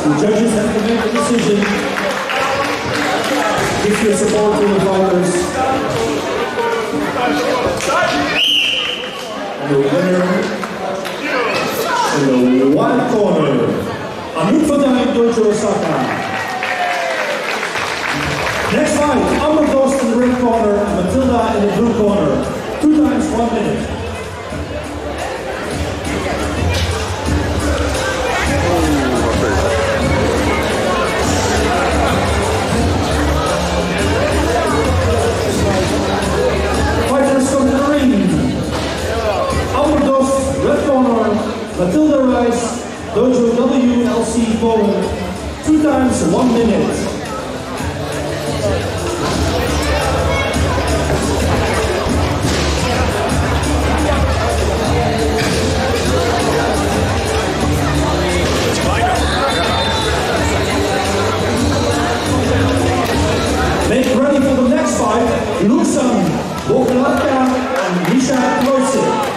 The judges have to make a decision. Give your support to the fighters. And the winner in the white corner, Anouk van Duin, Dojo Osaka. Next fight, Amber Dost in the red corner and Matilda in the blue corner. 2 times 1 minute. Fighters from the ring. Amber Dost, red corner, Matilda Rice, Dojo WLC Poland. 2 times 1 minute. Make ready for the next fight, Luxan Boglatka and Misha Kroisik.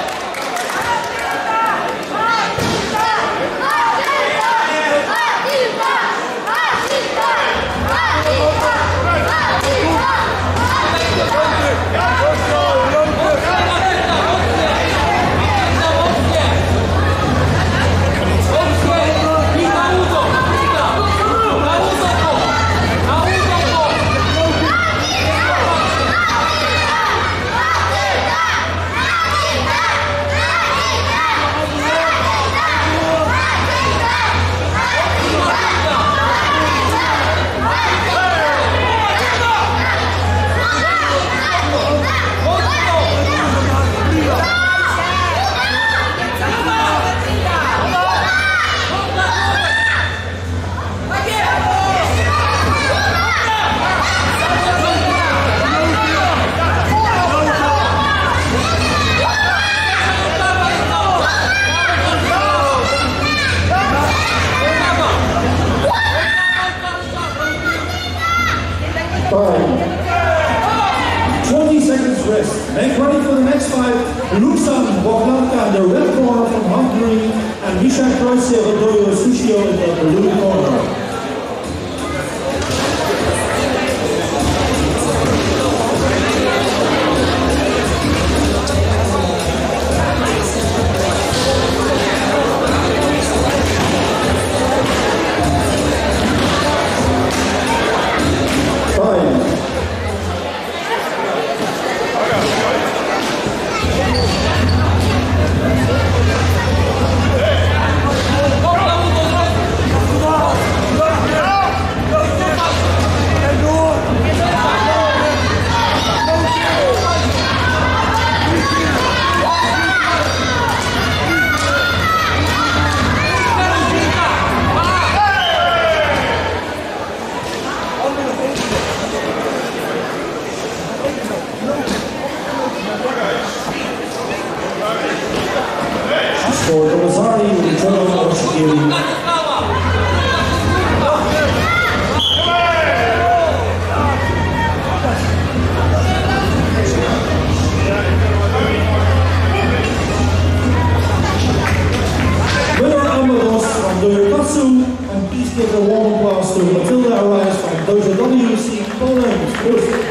Time. 20 seconds rest. Make ready for the next fight. Luxan Boglatka in the red corner from Hungary and Misha Kroisik of Dojo Sushio in the blue corner. For the Lazari with the total of Shigiri. Winner Amber Dost from Dojo Katsu, and please give a warm applause to Matilda Rice from Dojo WC Poland.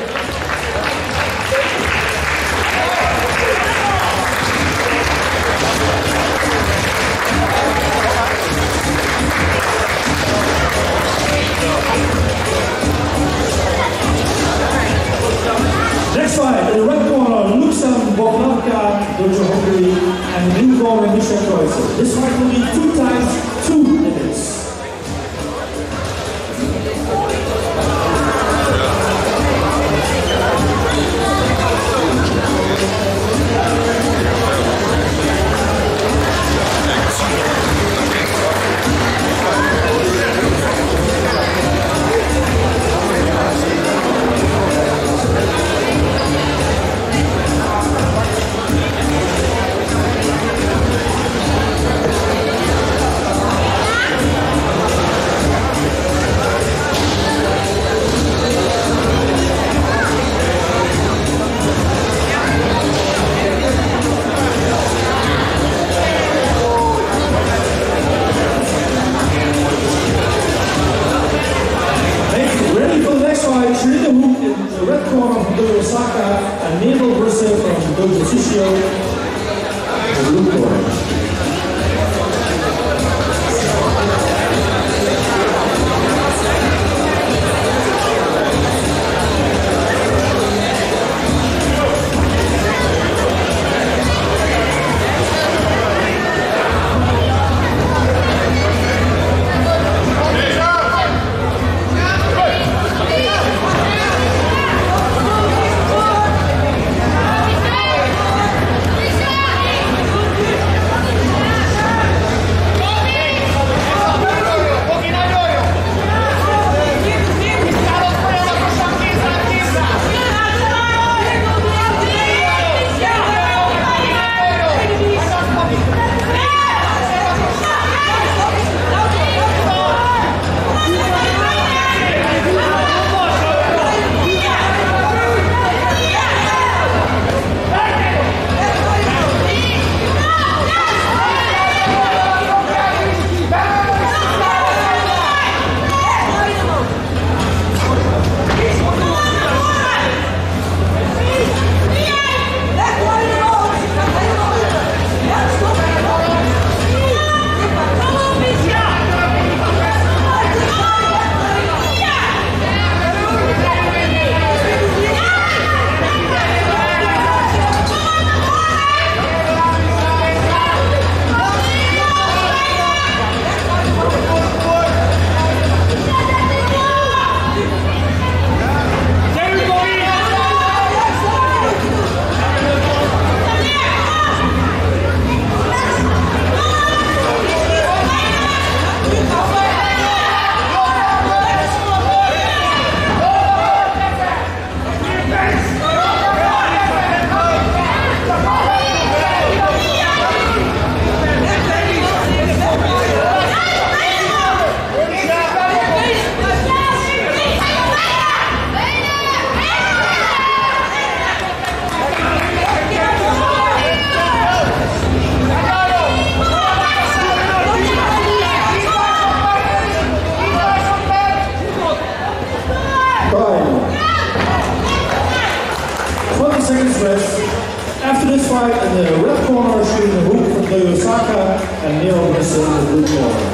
Next fight, in the red corner, Luxan Boglatka, Dojo Hungary, and the blue corner, Misha Kroisik. This fight will be 2 times 2 minutes. Osaka and Neil Brisson in the blue corner.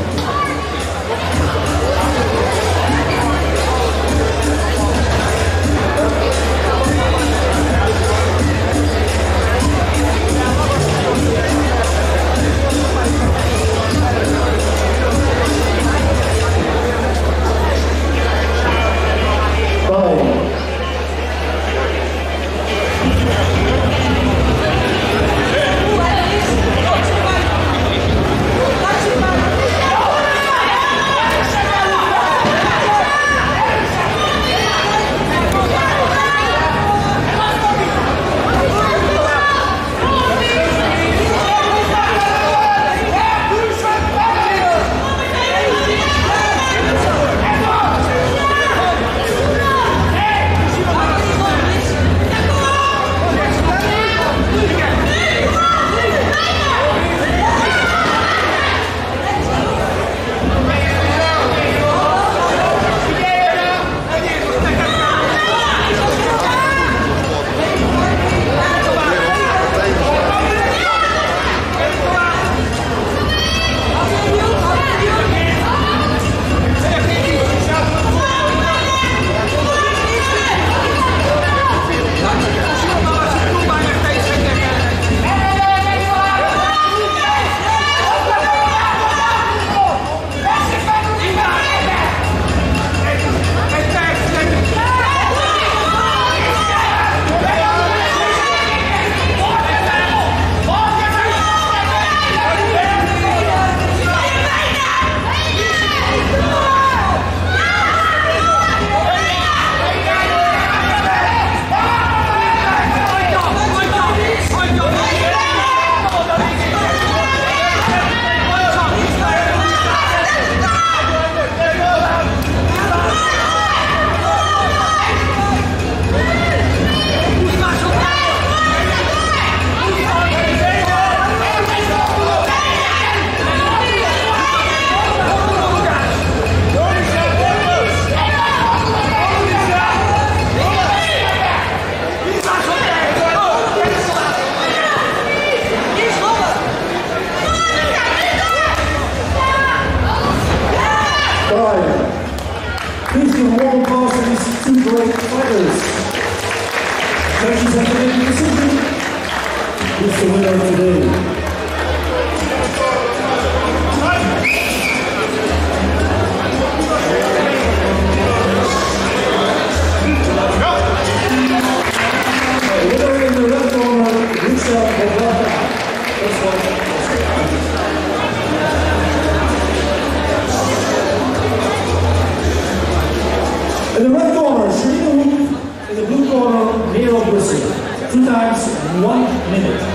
Please give a warm applause to these two great fighters. Judges have made a decision. Who's the winner today? In the red corner, Sharina Hook. In the blue corner, Neil Brisson. 2 times 1 minute.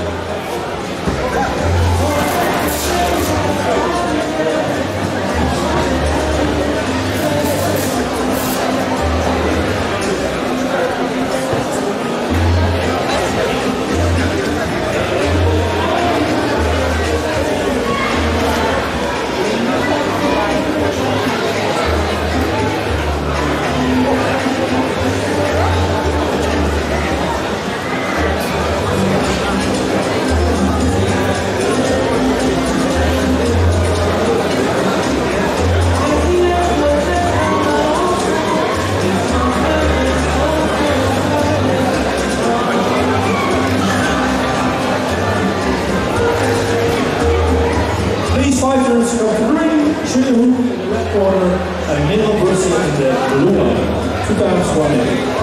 Fighters from 3, Sharina Hook in the red corner and Neil Brisson in the blue one. 2 times 1 minute.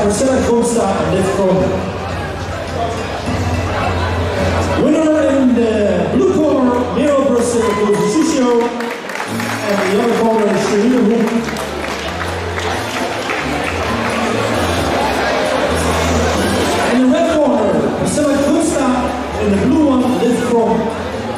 Priscilla Costa and Liv Krohn. Winner in the blue corner, Miro Brazil goes to Sushio, and the other corner is Sharina Hook. In the red corner, Priscilla Costa, in the blue one, Liv Krohn.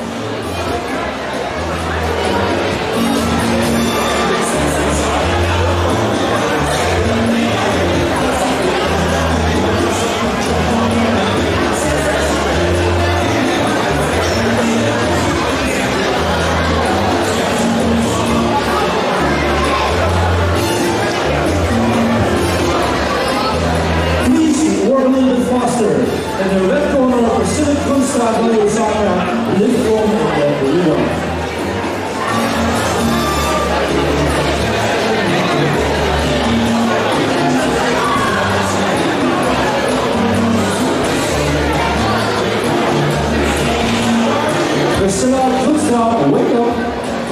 In the red corner, Priscilla Costa, Naomi Osaka, Liv Krohn, and the blue one. Priscilla Costa, wake up.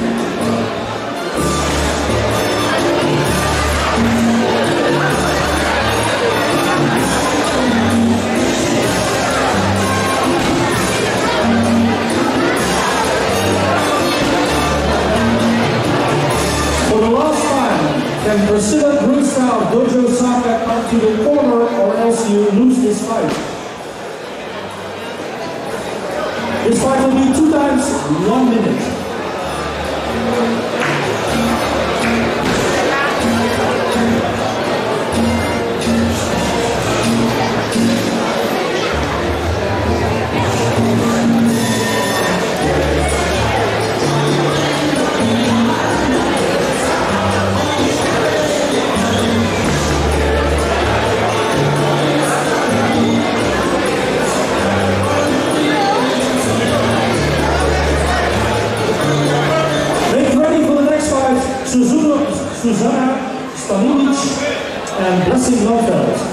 Can Priscilla Costa of Dojo Osaka come to the corner, or else you lose this fight? This fight will be 2 times 1 minute. Susanna Stalinic and Blessing Lundfeld.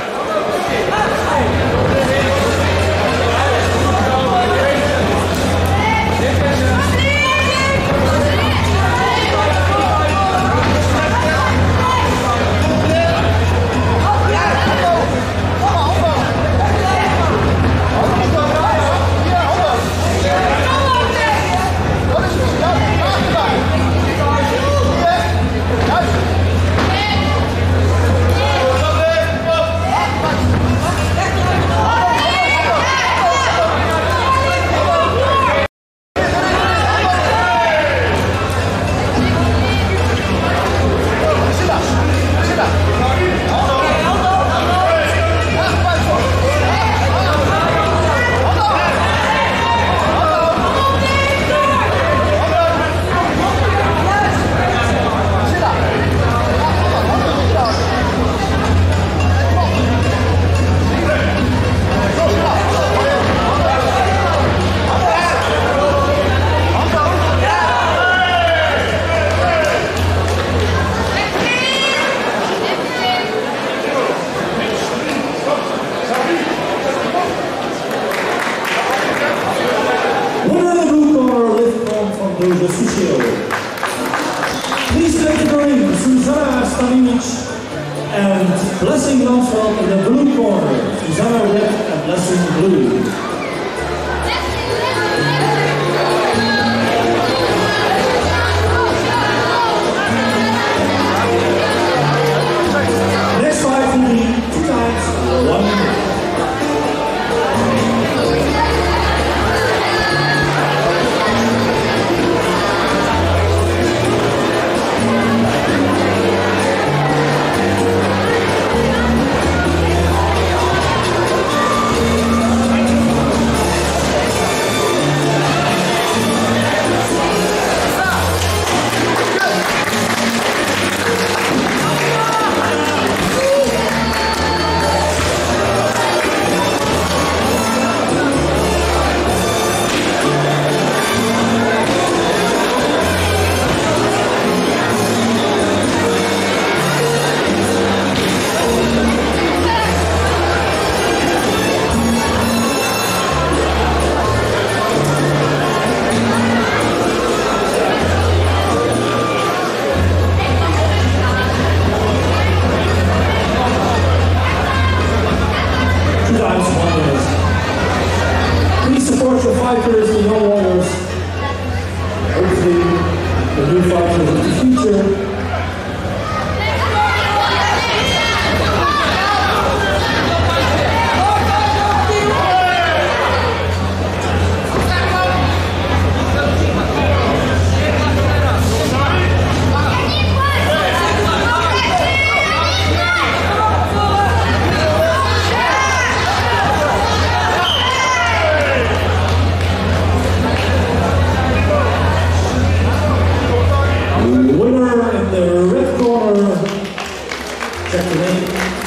Please take the ring, Susanna Stalinic and Blessing Lundfeld in the blue corner. Susanna red and Blessing blue. Next fight will be 2 times 1 minute.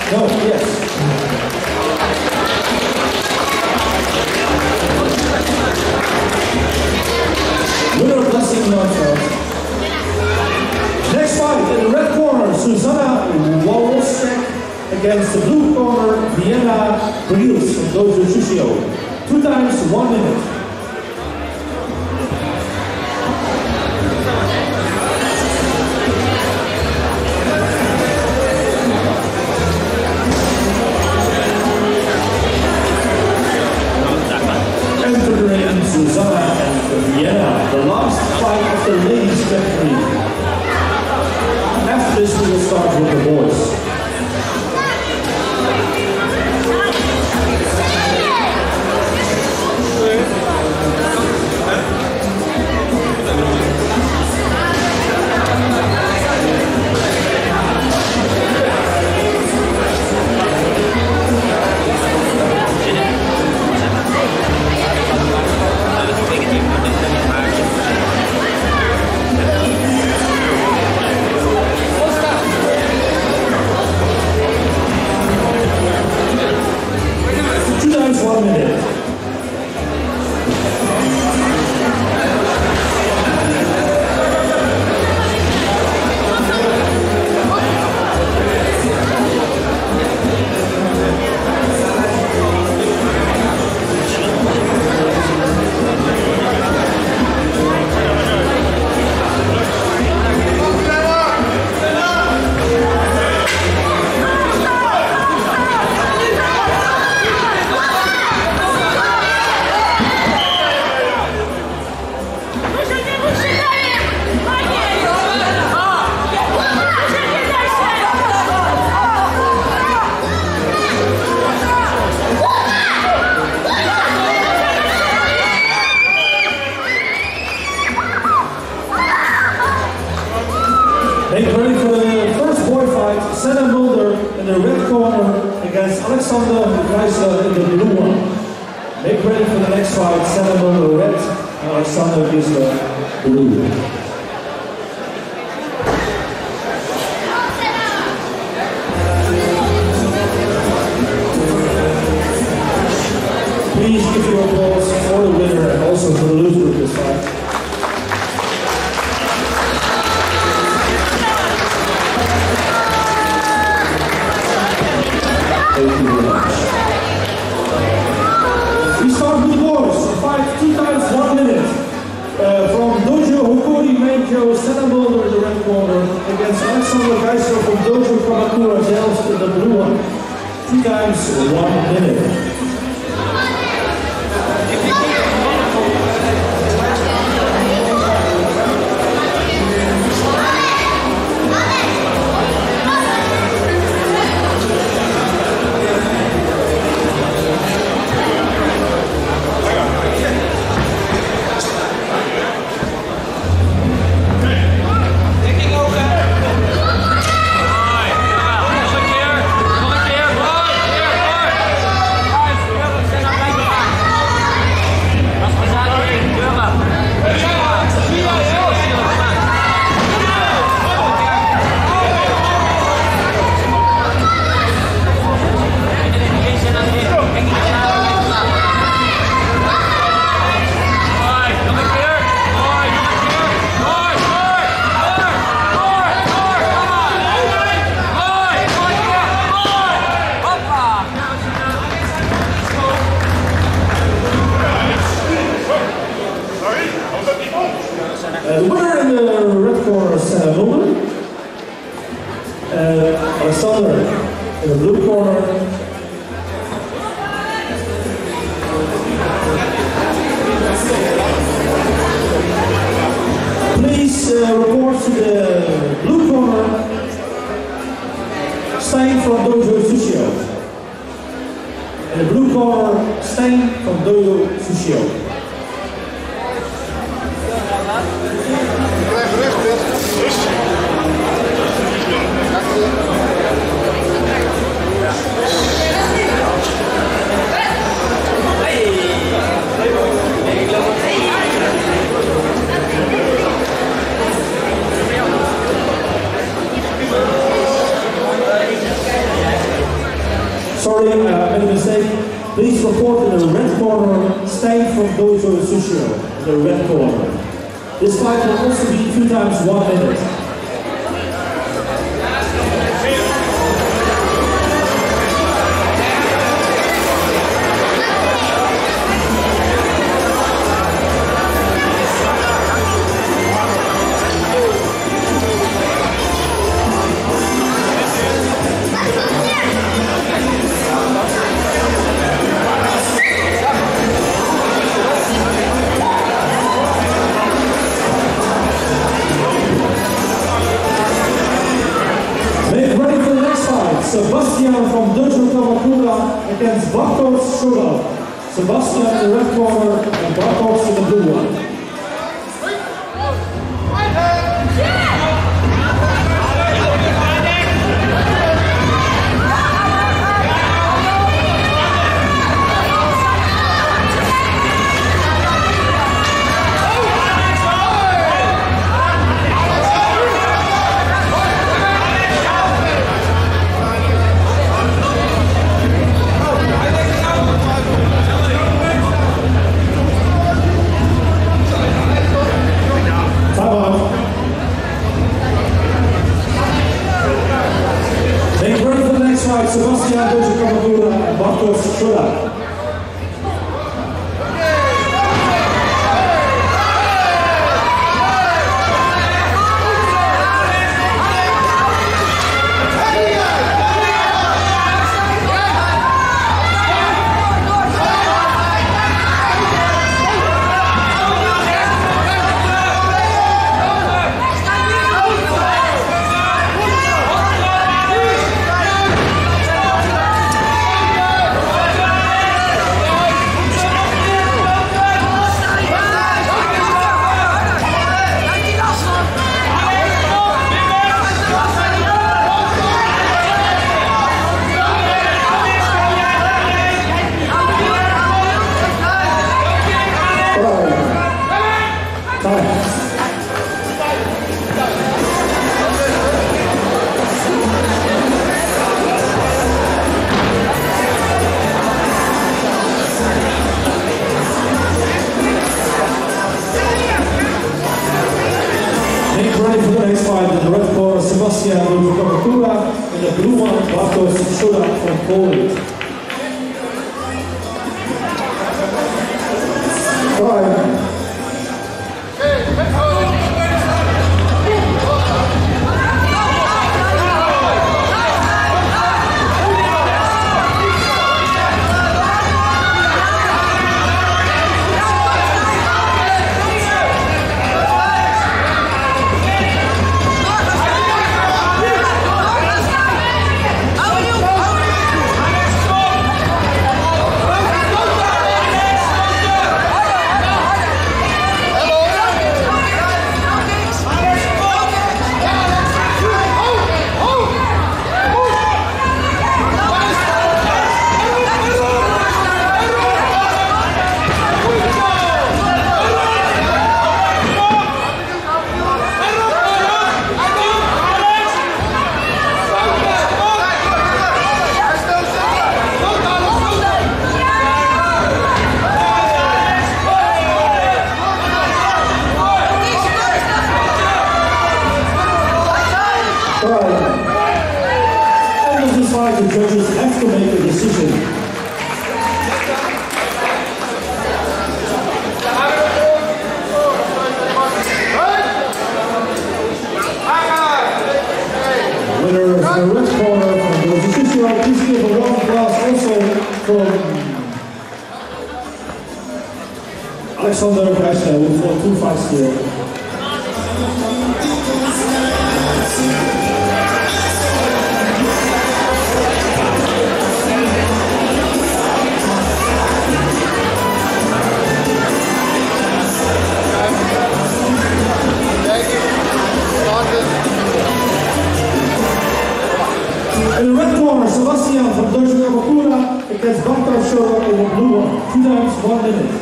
No, yes. Winner Blessing Northfield. Next fight in the red corner, Susanna Wawosek against the blue corner, Vienna Brius from Dojo Sushio. 2 times 1 minute. Susanna and Vienna, the last fight of the ladies' category. After this, we will start with the boys. Make ready for the first boy fight. Senna Mulder in the red corner against Alexander Geisler in the blue one. Make ready for the next fight. Senna Mulder red and Alexander Geisler blue. Please give your applause for the winner and also for the loser of this fight. Thank you very much. We start with the boys. The fight 2 times 1 minute. From Dojo Hokori Meijō, Senna Mulder in the red corner against Alexander Geisler from Dojo Kamakura Zelst in the blue one. 2 times 1 minute. The winner in the red corner is Senna Mulder. Alexander in the blue corner. Please report to the blue corner, Stein from Dojo Sushio. In the blue corner, Stein from Dojo Sushio. sorry, I made a mistake. Please report in the red corner, stay from Dojo Sushio, the red corner. This fight will also be 2 times 1 minute. Sebastian from Dojo Kamakura against Bartosz Shula. Sebastian in the red corner and Bartosz in the blue one. Sebastian Dojo Kamakura and Bartosz Shula. Sebastian Dojo Kamakura and the blue one, Bartosz Shula from Poland. The judges have to make a decision. Winner of the red corner from the Sushio, please give a round of applause also from Alexander Grashna, who fought 2 fights here. In the red corner, Sebastian from Dojo Kamakura against Bartosz Shula in the blue one. 2 times 1 minute.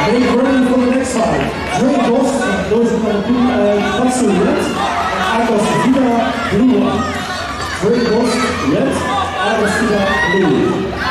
Make ready for the next fight. Drake Ghost and Dojo Katsu red and Agos Vida blue. Drake Ghost red, Agos Vida blue.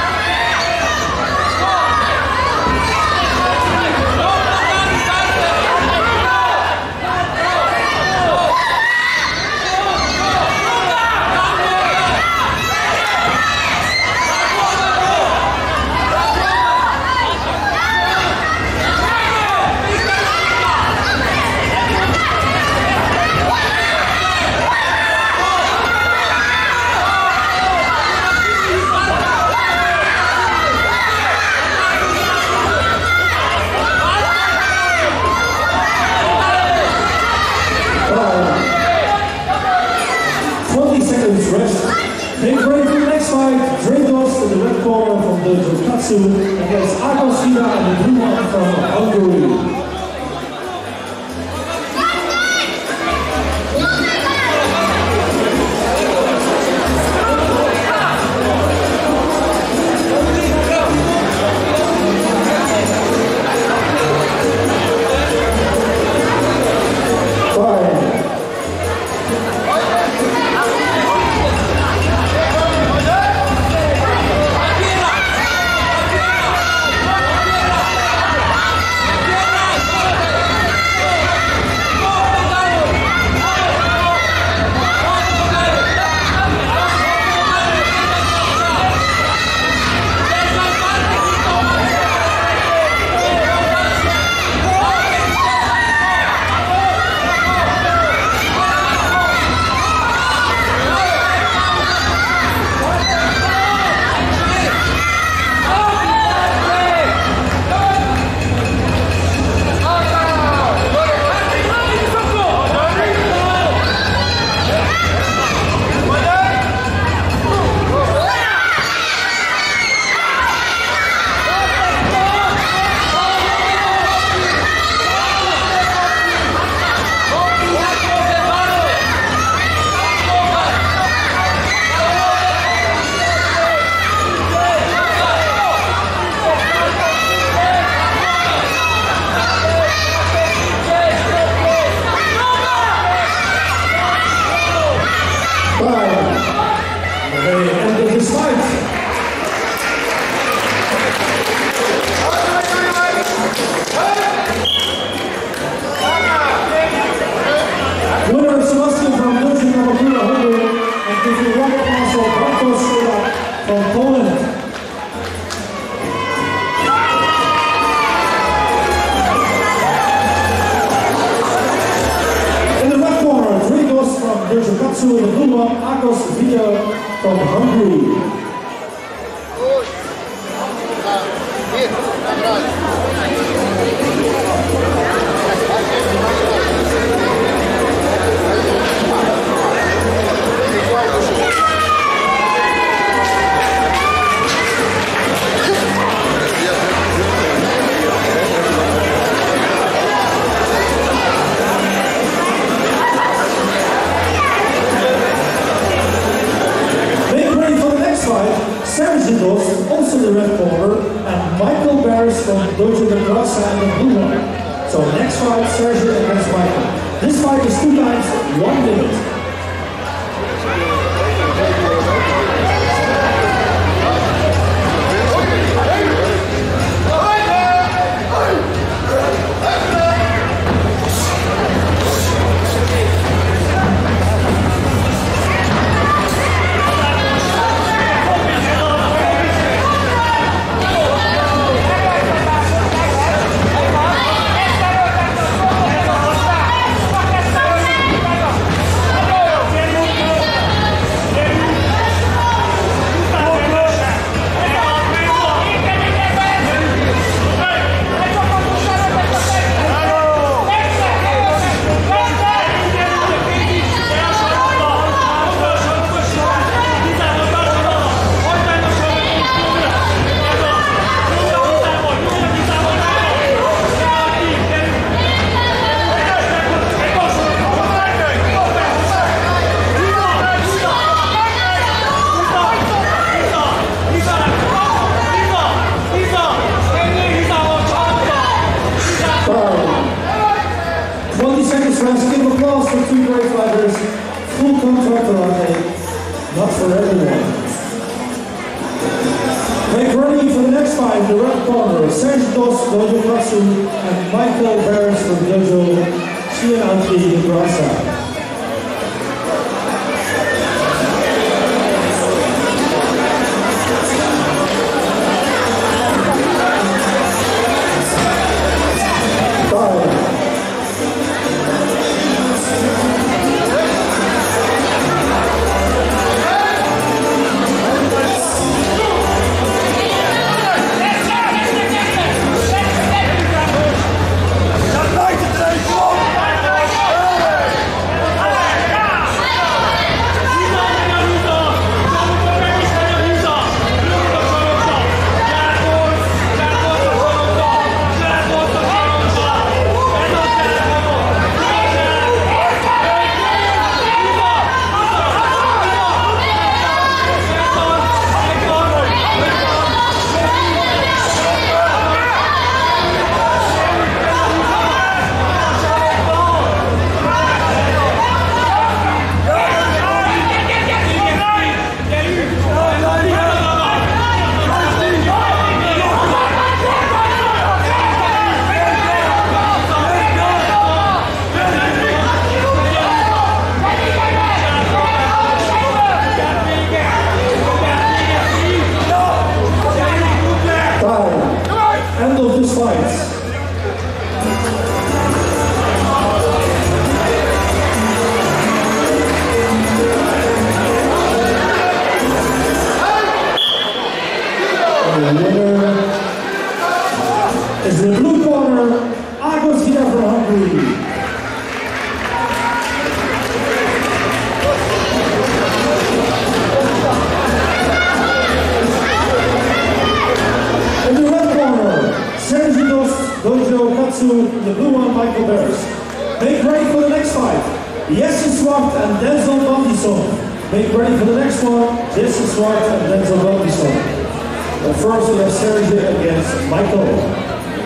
Make ready for the next fight. Dragos in the red corner from the Katsu against Agos Vida and the blue one from Hungary. Katsu in the blue one, Agos Vida from Hungary. Sergio also the red corner, and Michael Barris from Dojo de Graça and the blue one. So next fight, Sergio against Michael. This fight is 2 times 1 minute. for everyone. Make ready for the next fight in the red corner. Serge Dos Dojo Katsu and Michael Barris from Dojo Shiananti Grasa. End of this fight. The winner is the blue corner, Agos Vida from Hungary. In the red corner, Serge Dos Dojo Katsu, the blue one, Michael Barris. Make ready for the next fight. Jesse Swart and Denzel Bandison. Make ready for the next one. Jesse Swart and Denzel Bandison. But first we have Serge against Michael.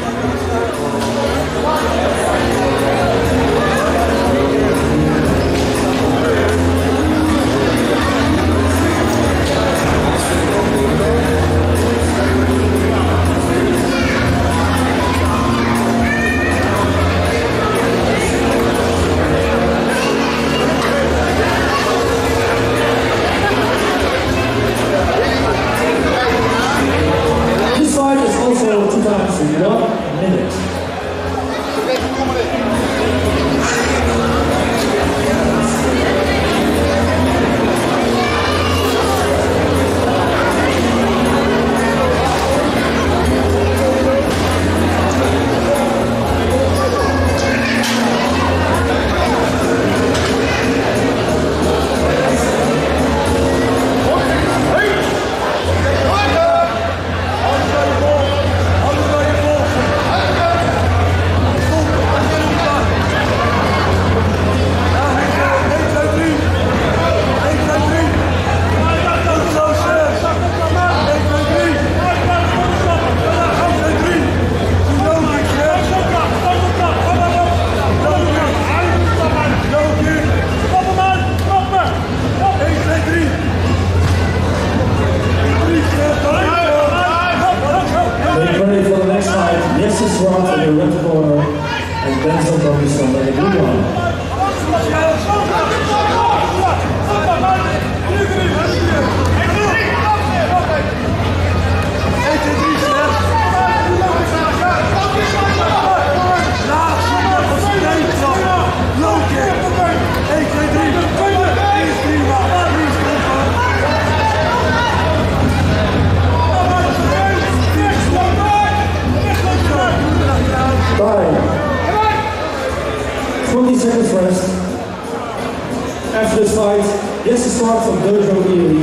After this fight, Jesse Swart from Dojo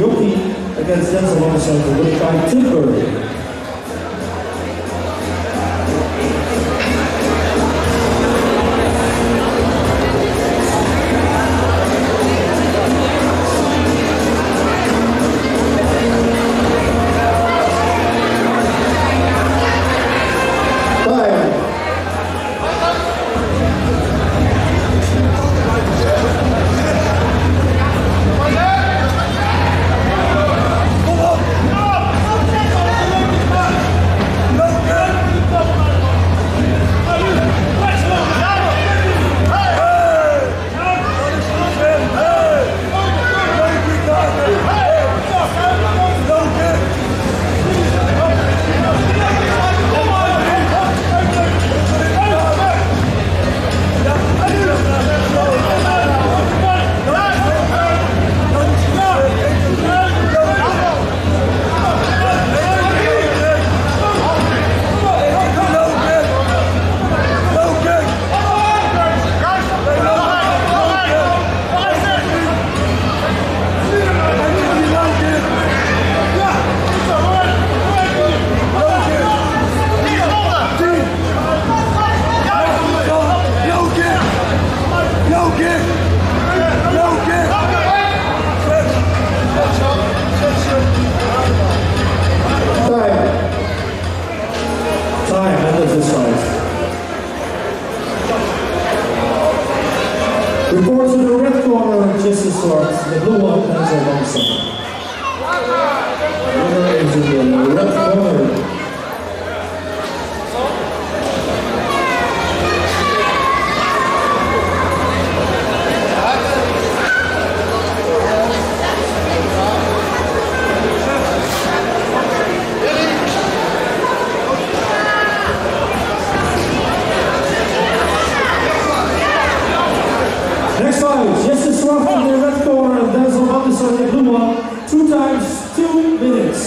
Yoki against Denzel Bandison from Woodbine Tilbury. sword, the blue one, Denzel Robinson. Winner is in the red corner. Next fight, Jesse Swaff in the red corner and Denzel Robinson in the blue one. 2 times 2 minutes.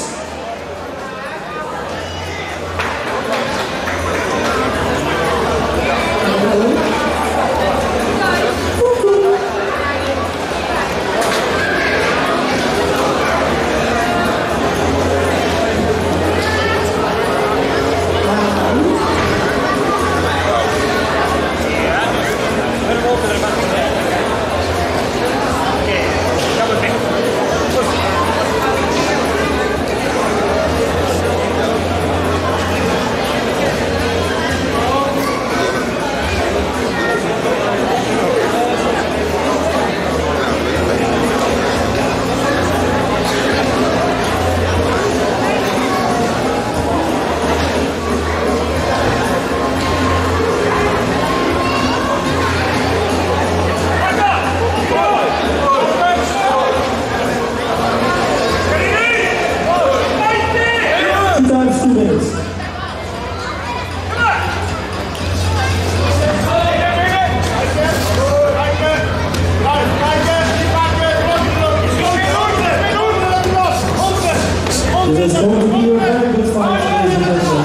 This is going to be a very good fight, ladies and gentlemen.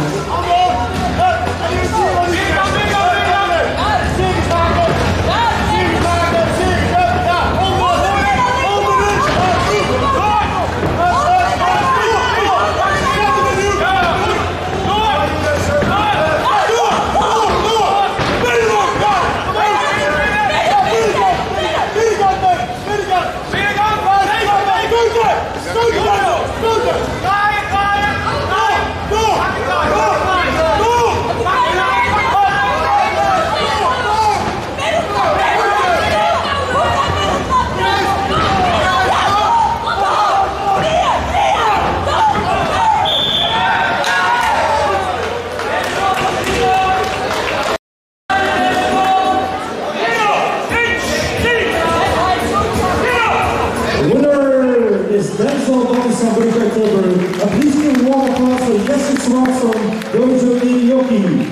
Denzel Robinson, British October. A please give a warm applause for Jesse Swaff from Dojo Yoki.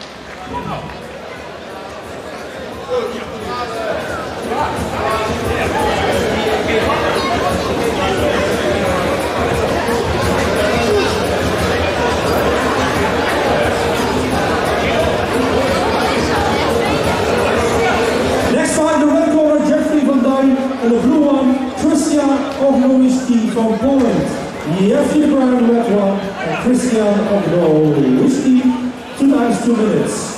Next fight, the red corner, Jeffrey Van Dyne, and the blue one, Christian Ognowiski from Poland. Jeffrey Brown, red one, and Christian Ognowiski, 2 times 2 minutes.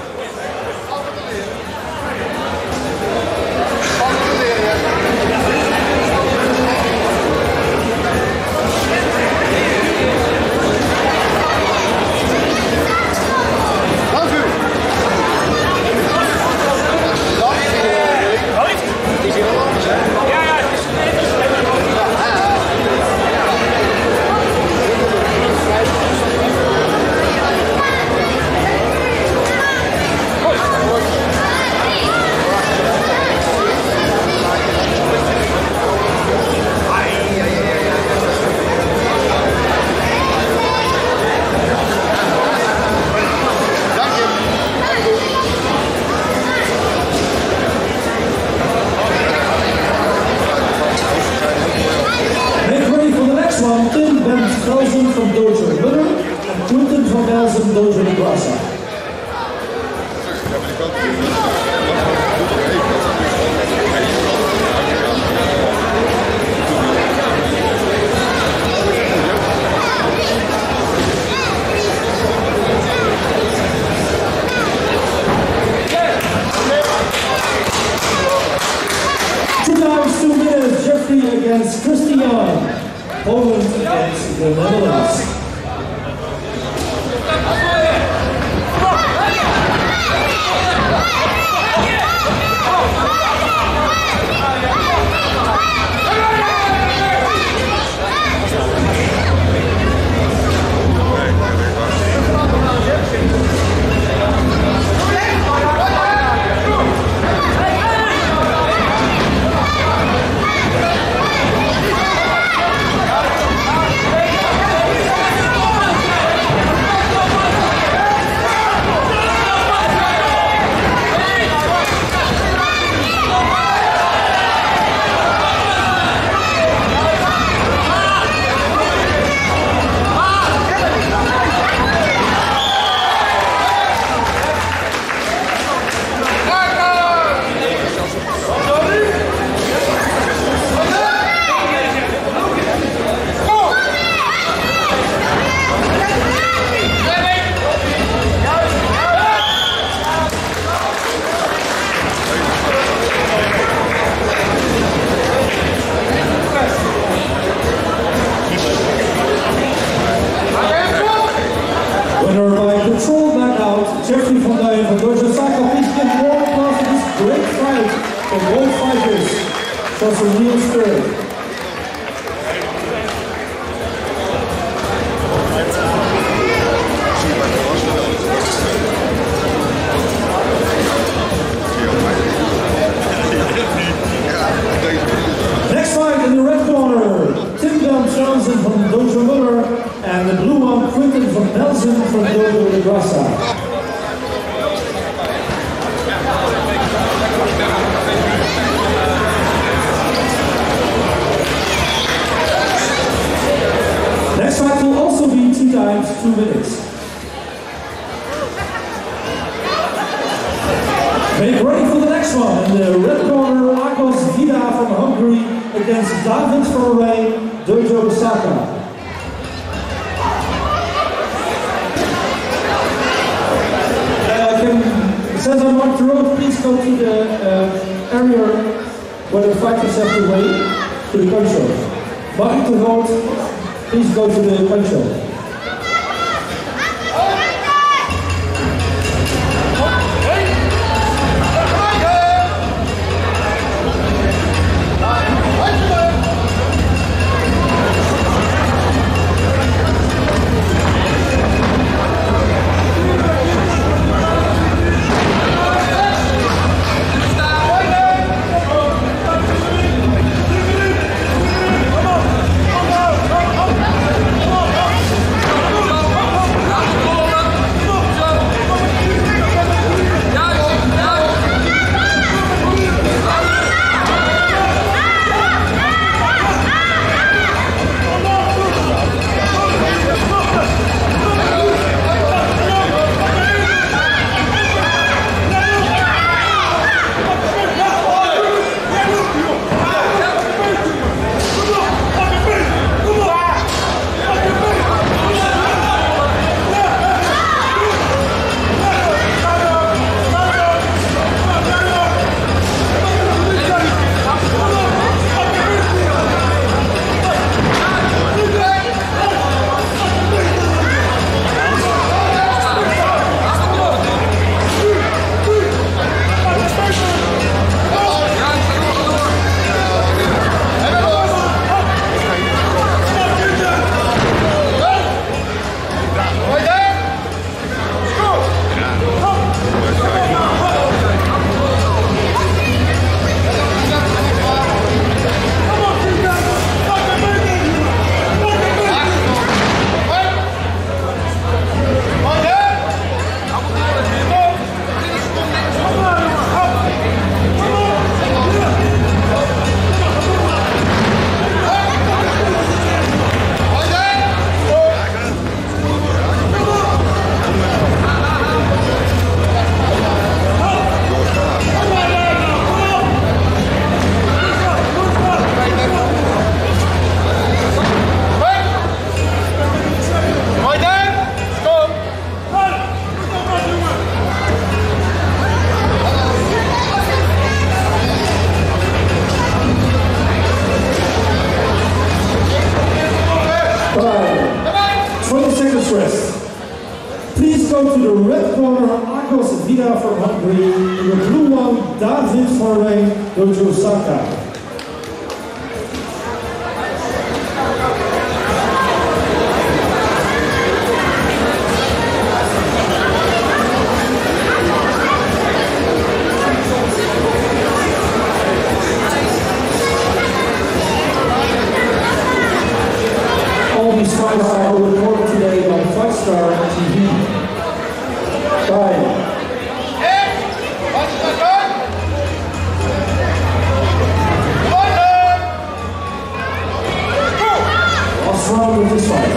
From Dojo Miller and Quinton van Elzen, Dojo Nebraska. Jeffrey against Christian. Poland against the Netherlands. Jeffrey van Duin from Dojo Osaka. Please give more applause for this great fight for both fighters. Shows some real spirit. Next fight in the red corner, Tim Johnson from Dojo Miller, and the blue one, Quentin from Nelson from Dojo de Grassa. Next fight will also be 2 times 2 minutes. Make ready for the next one. In the red corner, Akos Vida from Hungary against David Foray, Dojo Osaka. It says on Mark the Road, please go to the area where the fighters have to wait to the punch show. Mark the Road, please go to the punch show. Please go to the red corner, Akos Vida from Hungary, and the blue one, David Foray, Dojo Osaka. All these fights are recorded today on Fight Star TV. Bye. What's wrong with this fight?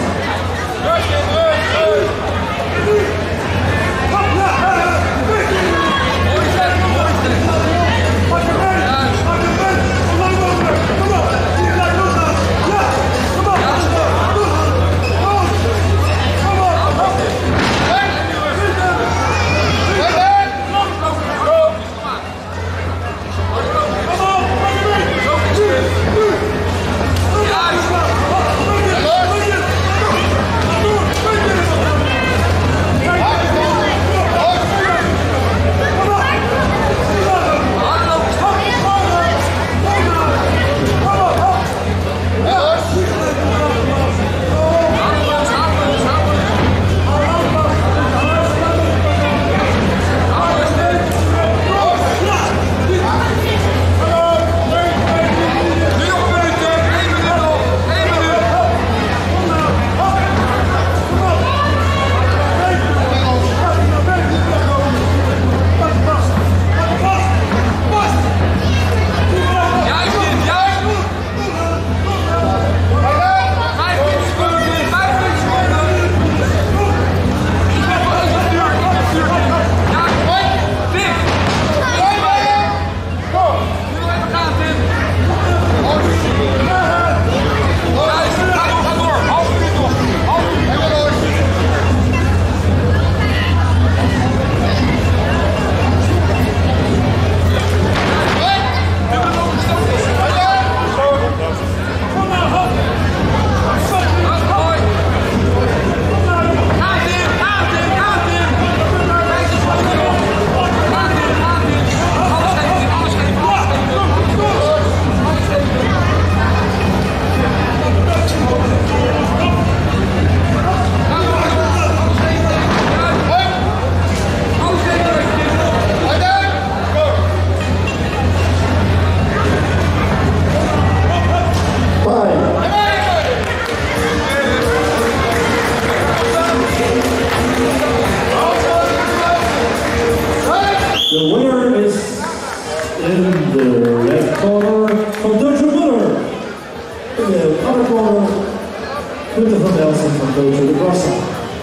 The winner is in the red corner from Deutsche Müller. In the other corner, Günther van Elsen from Deutsche de Grasse.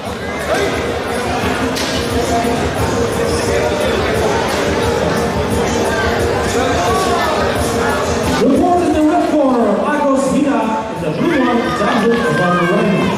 The fourth in the red corner, Agos Vida. In the blue one, David van Rijn.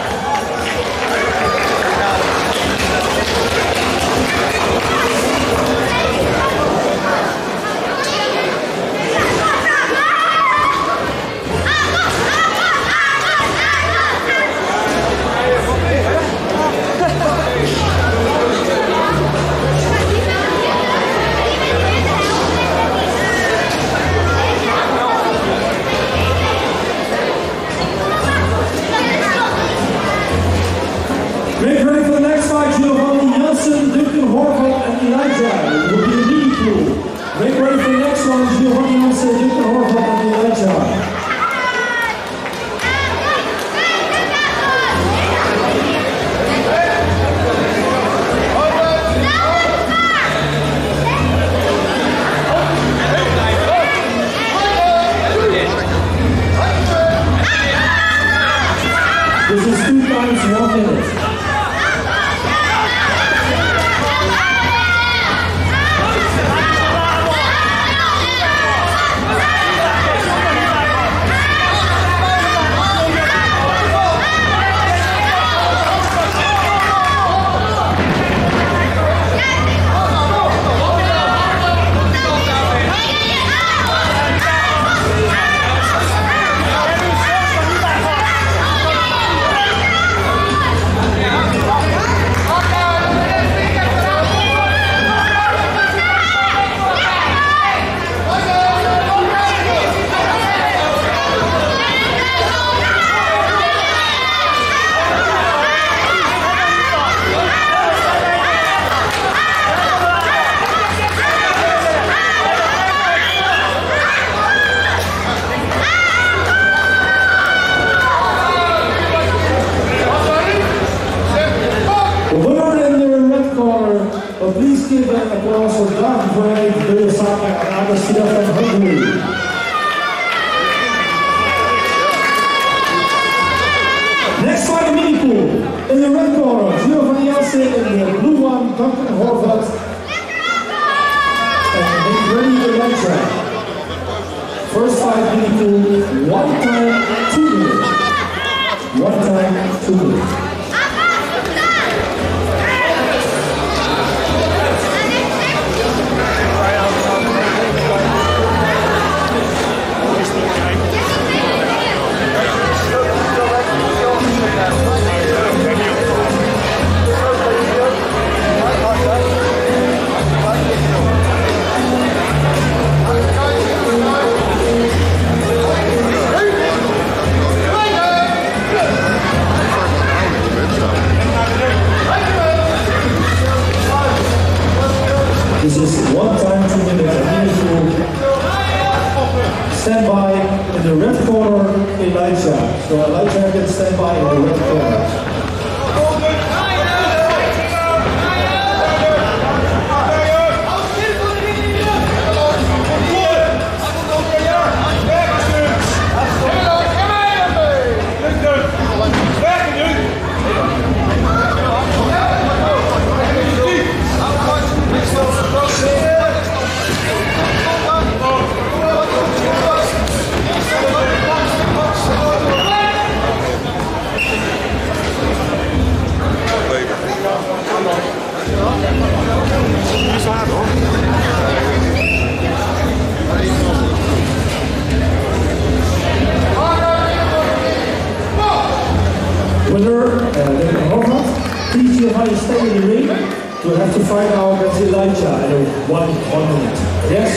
Make ready for the next fight, Giovanni Janssen, Duncan Horvath, and Elijah. It will be a mini pool. Make ready for the next one, Giovanni Janssen, Duncan Horvath, and Elijah. This is 2 times 1 minute. Please give an applause for Dark Brave, Bill Saka, and Agos Vida from Hungary. Next fight, mini pool. In the red corner, Giovanni Janssen. In the blue one, Duncan Horvath. And make ready the leg track. First fight, mini pool. 1 time, 2 minutes. 1 time, 2 minutes. This is 1 time 2 minutes. Stand by in the red corner, Elijah. So Elijah can stand by in the red corner. Please, Giovanni, stay in the ring. We'll have to fight out against Elijah in 1 minute. Yes?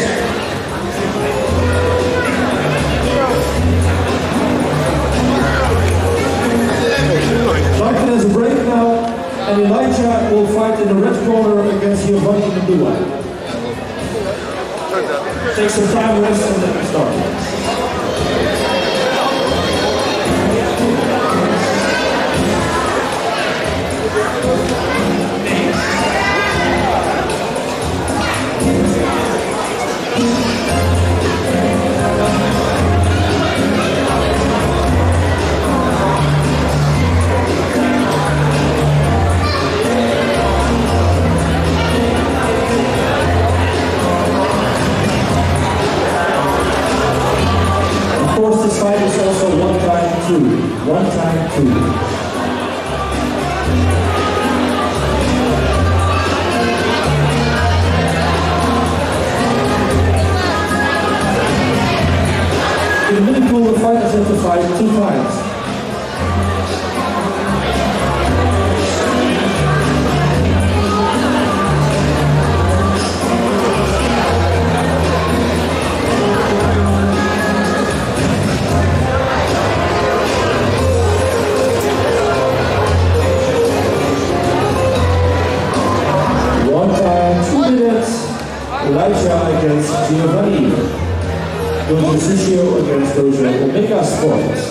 Duncan has a break now, and Elijah will fight in the red corner against Giovanni in the blue one. Take some time, rest, and then we start. them to fight 2 fights. Elijah against Giovanni. Dojo Sushio against Dojo Omega Sports.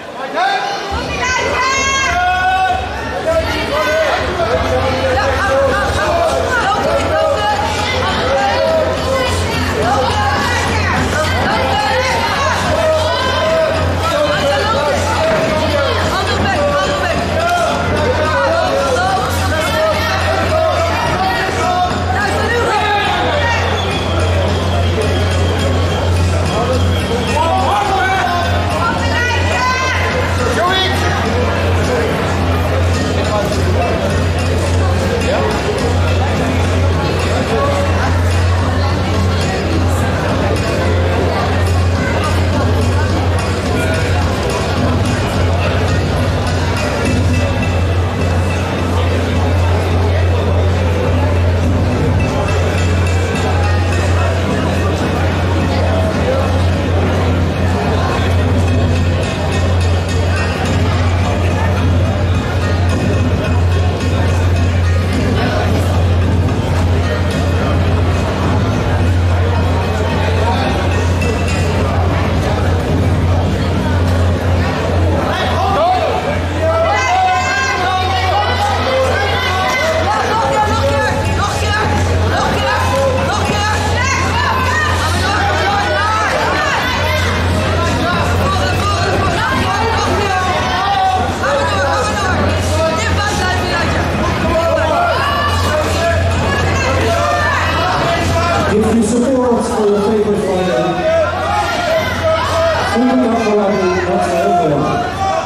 If you support for your favorite fighter, that's everyone.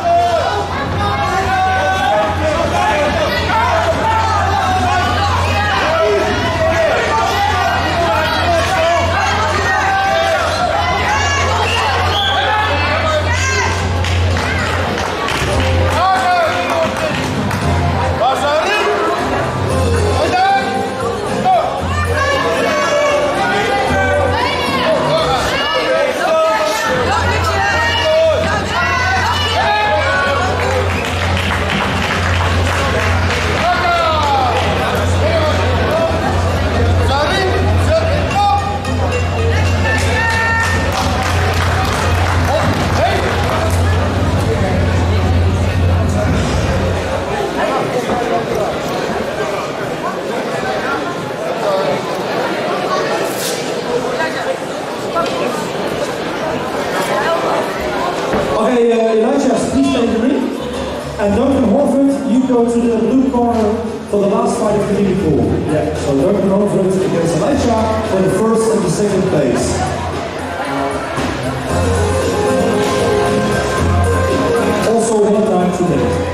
Okay, Elijah, please take the ring. And Duncan Horford, you go to the blue corner for the last fight of the mini pool. Yeah, so Duncan Horford against Elijah for the first and the second place. Also 1 time today.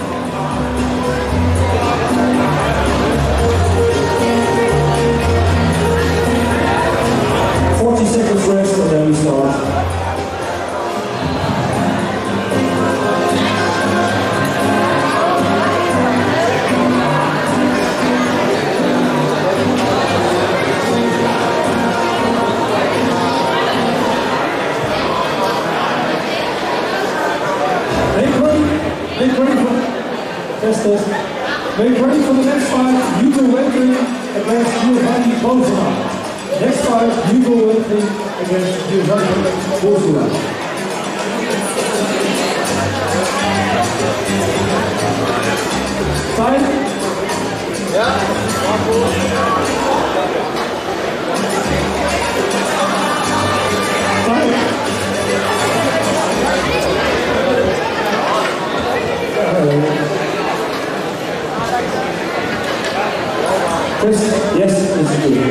Rest and then we start. Make ready for the next fight, Hugo Wendling against Giovanni Bozema. Next fight, Hugo Wendling against Giovanni Bozema. Fight? Yeah. Fight? Yes, it's good.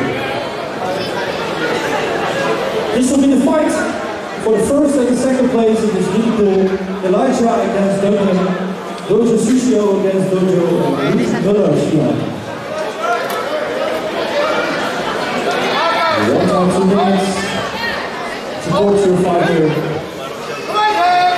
This will be the fight for the first and the second place in this mini pool. Elijah against Duncan, Dojo Sushio against Dojo Miller. 1 time 2 minutes. Support your fighter.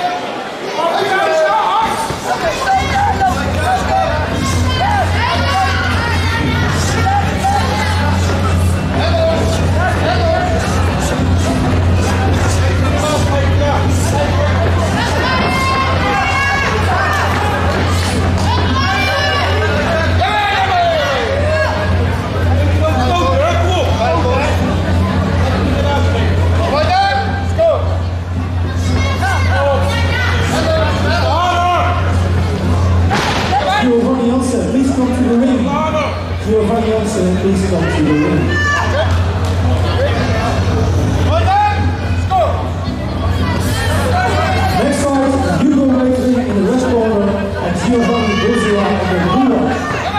wrestling, please come to the ring. Next fight, Hugo Waitley in the red corner and Giovanni Bozia in the blue one.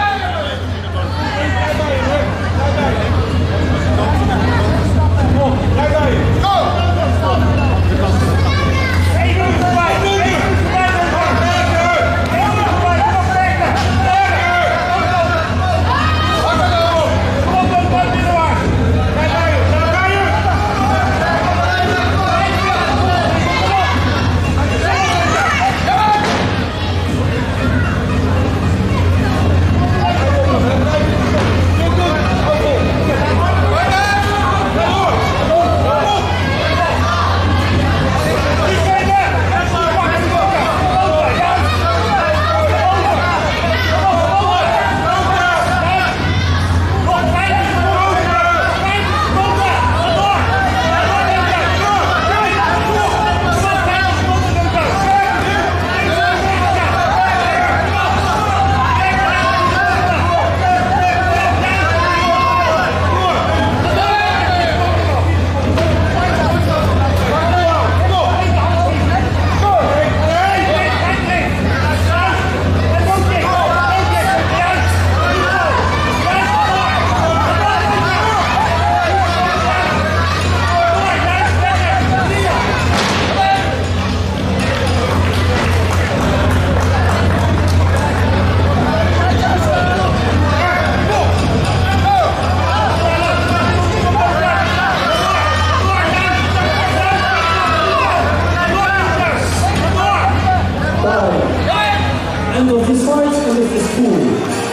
End of this fight, and it is cool.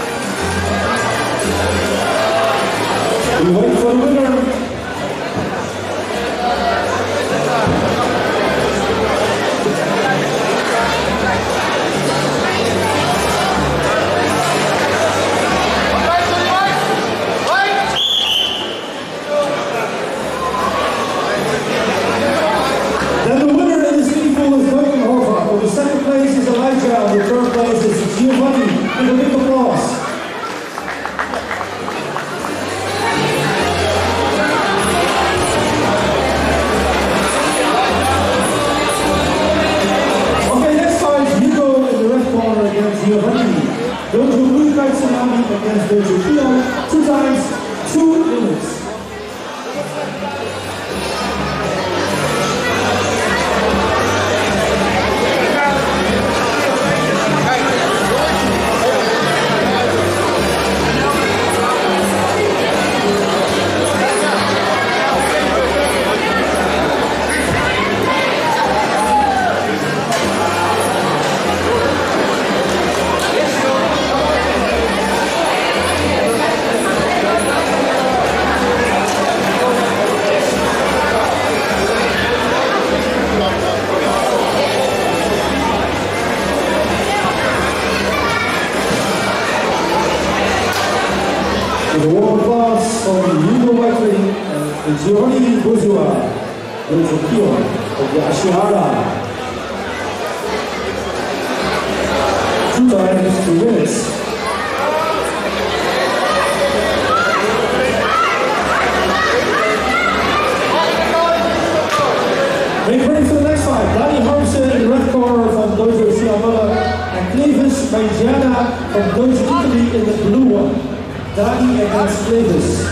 We wait for the winner. Then the winner in this equal is Buitenhofer. The second place is Elijah, and the third place is Giovanni. Give a big applause. Okay, next fight, Hugo in the red corner against Giovanni. Dojo Blue Tsunami against Dojo Pio, 2 times, 2 minutes. With a warm applause from Hugo Waitley and Giovanni Bozia, Dojo Pio of the Ashihara. 2 times, 2 minutes. Make ready for the next fight. Danny Harmsen in the red corner from Dojo Siamala and Clevis Benjana from Dojo Italy in the blue one. Danny against Clevis.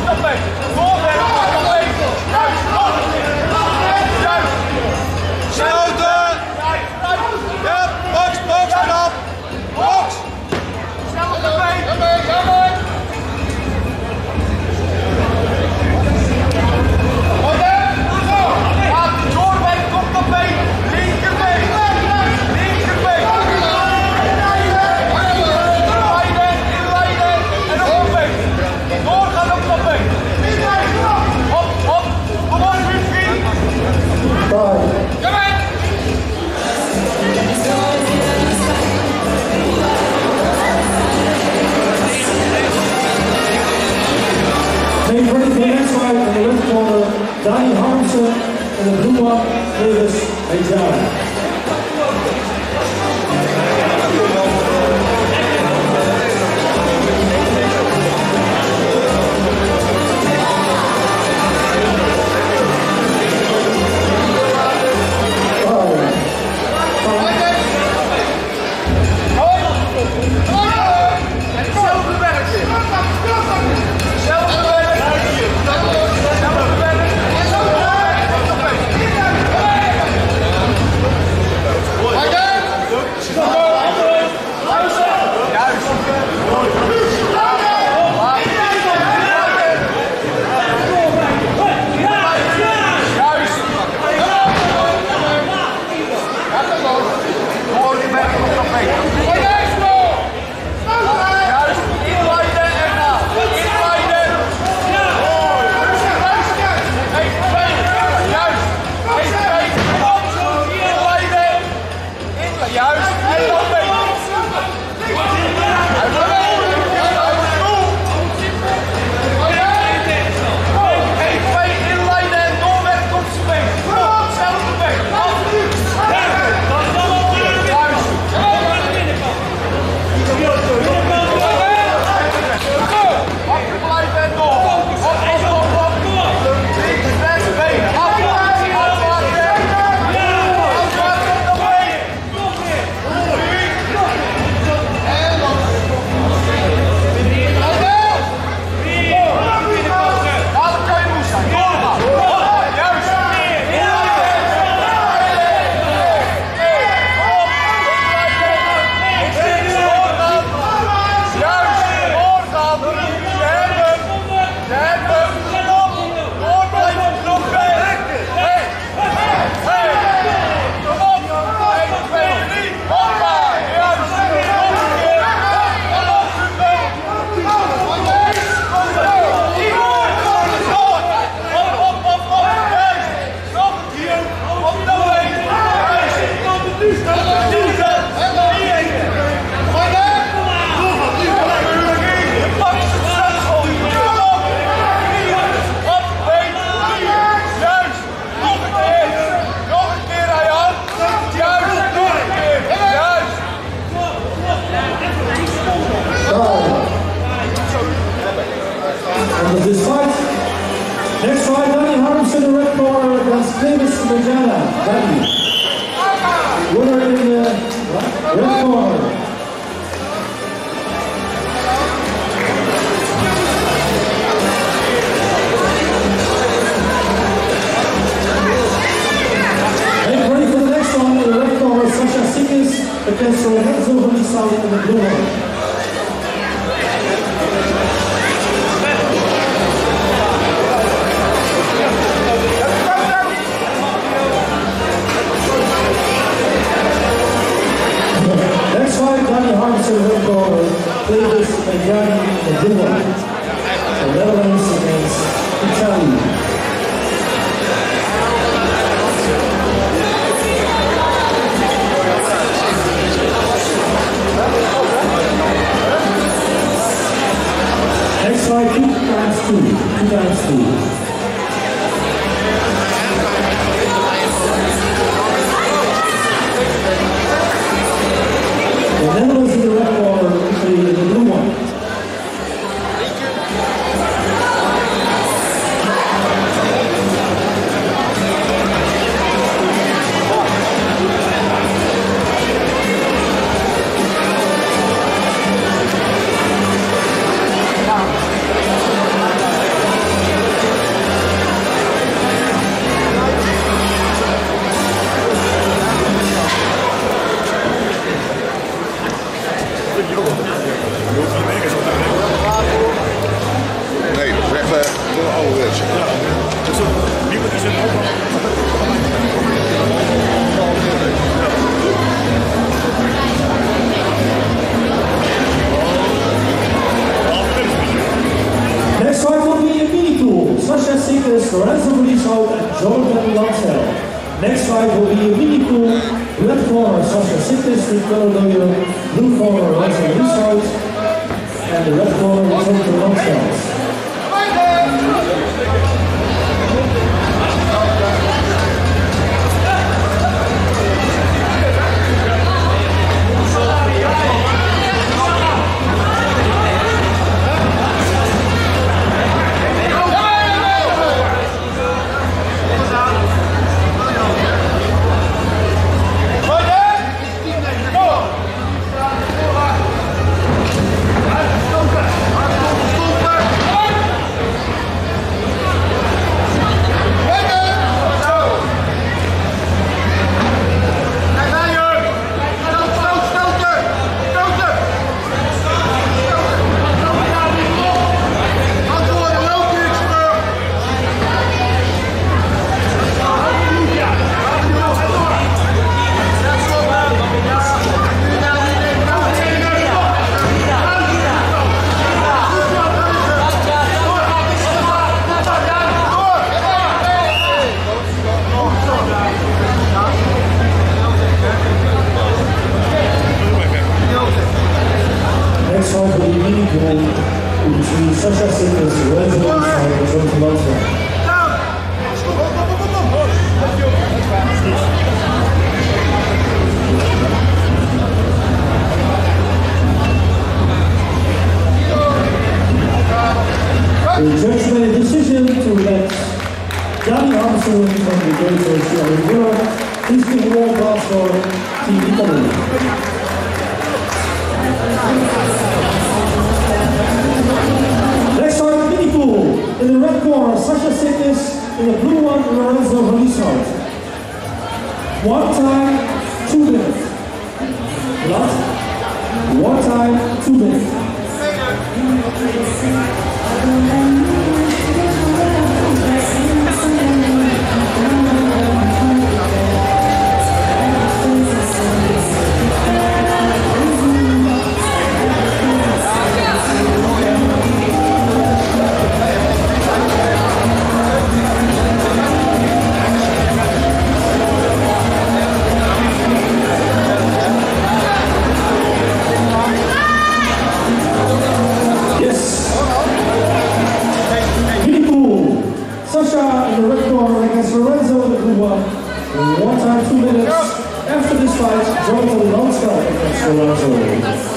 Danny Harmsen en de blue one, Davis Ejala. This fight, next fight, Danny Harmsen in the red corner against Davis Ejala. Danny, winner in the red corner. Make ready for the next one in the red corner, Sasha Sikis against Lorenzo Vanissal in the blue one. Next fight, Danny Harmsen, red corner, Davis Ejala, the blue one. The Netherlands against Italy. Next fight, 2x2. The Netherlands in the red corner, Italy in the blue one. seconds, Lorenzo Belisaut and Jordan Lansel. Next fight will be a mini pool. Red corner, Sasha Sittis with Color Doyer. Blue corner, Lorenzo Belisaut. And the red corner, Jordan Lansel. Between Sasha Sittis, Lorenzo Belisaut, and Jordan Lansel. The judge made a decision to let Danny Armstrong from the Great Australian World. Please give a warm applause for Team Italy. Next on mini pool, in the red corner, Sasha Sittis, in the blue one, Lorenzo Belisaut. One time, 2 minutes. Last, one time, 2 minutes. One time, 2 minutes. After this fight, Jordan Lansel against Lorenzo.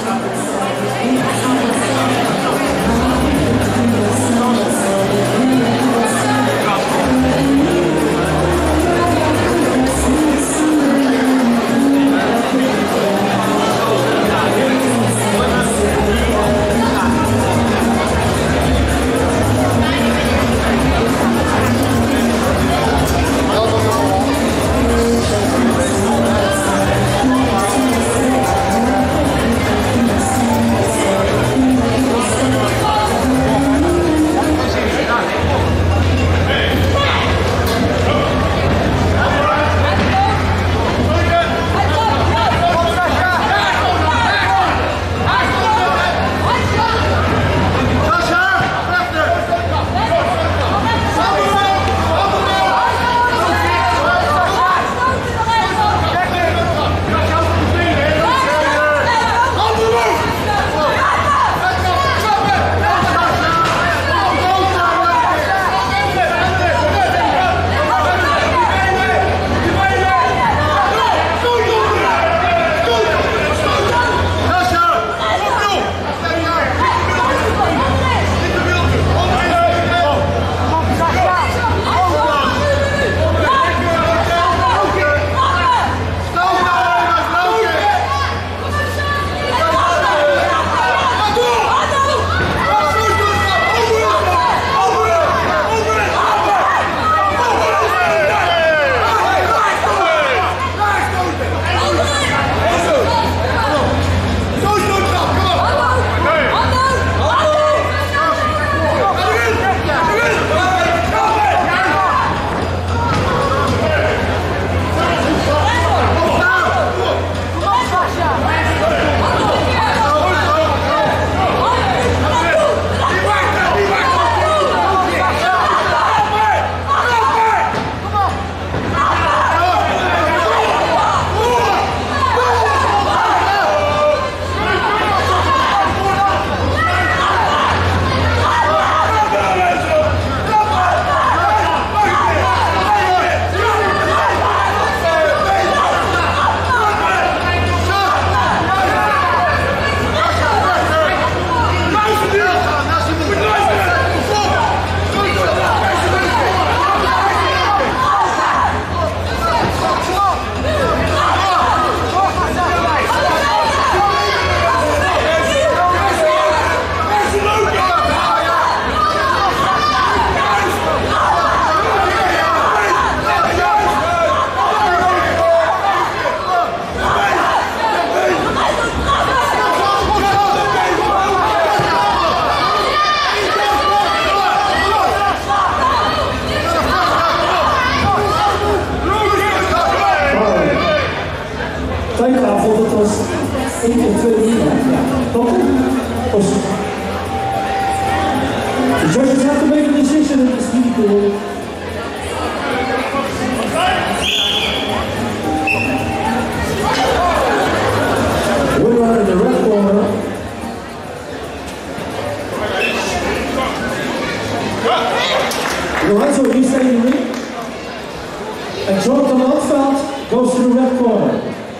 Lorenzo, you stay in the ring. And Jonathan Lundveld goes to the red corner.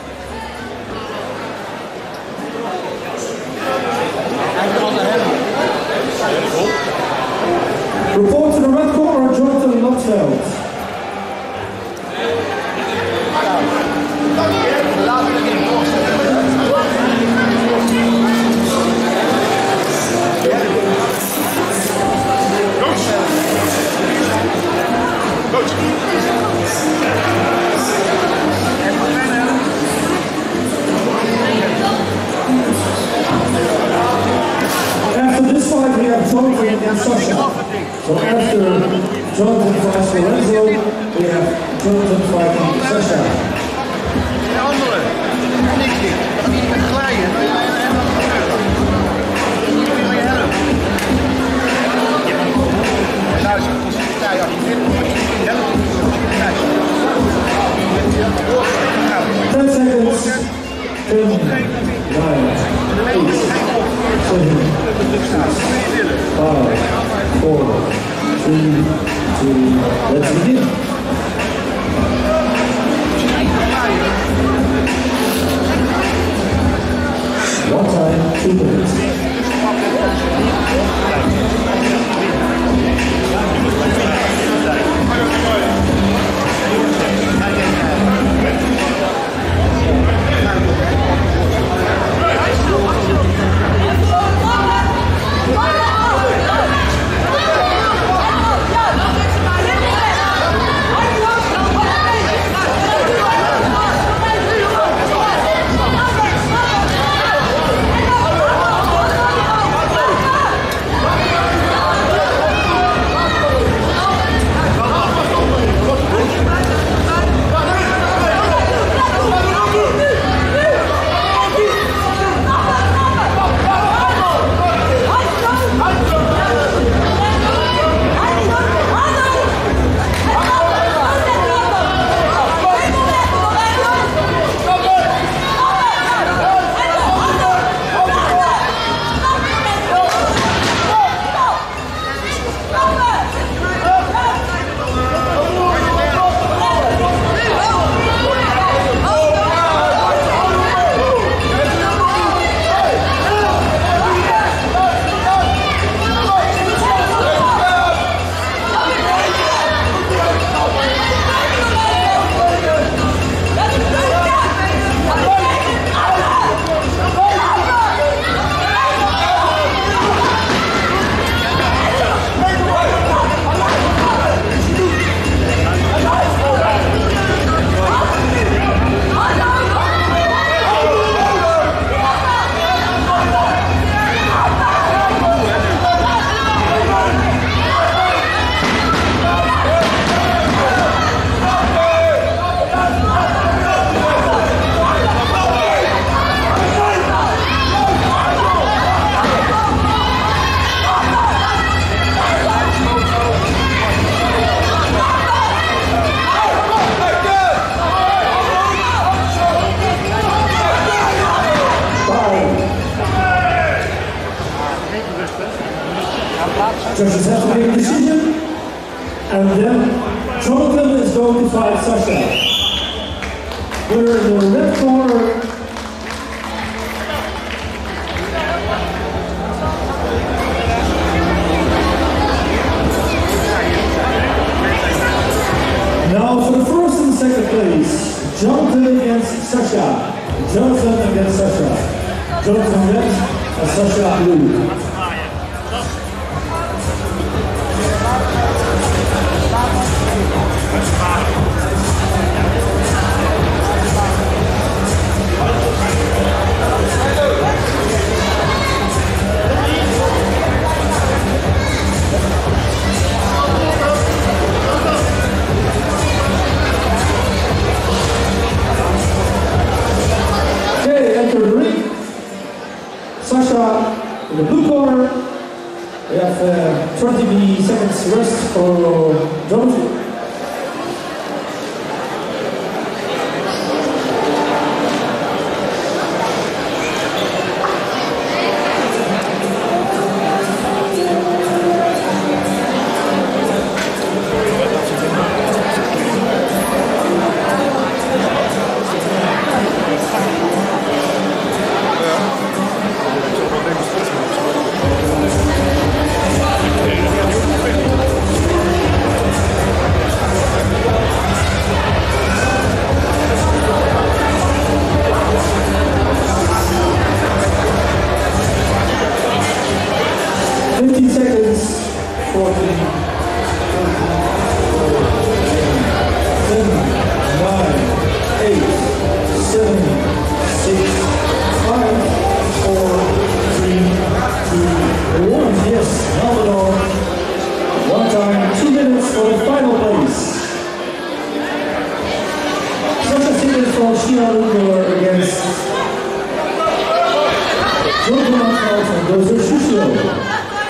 Report to the red corner, Jonathan Lundveld. After this fight, we have Jonathan and Sasha. So after Jonathan fights Lorenzo, we have Jonathan fighting Sasha. Let's begin. One time, 2 minutes. Judges have to make a decision, and then Jonathan is going to fight Sasha. We're in the red corner. Now for the first and second place, Jonathan against Sasha. Jonathan against Sasha. Jonathan red and Sasha blue. Sasha in the blue corner. We have 20 seconds rest for Jonathan. Lindor against John Donaldfeld and Dozer Shushio.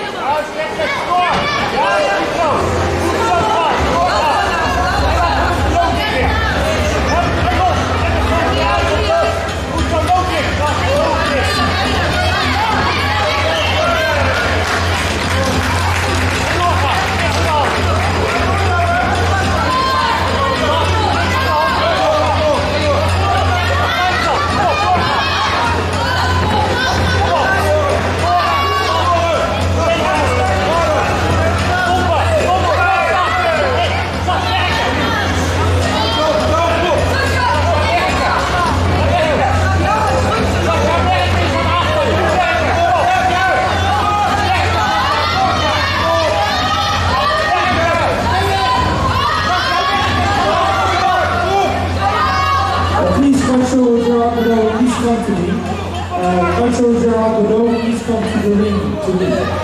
Please come to me. Control Gerard Godot, please come to the ring to me.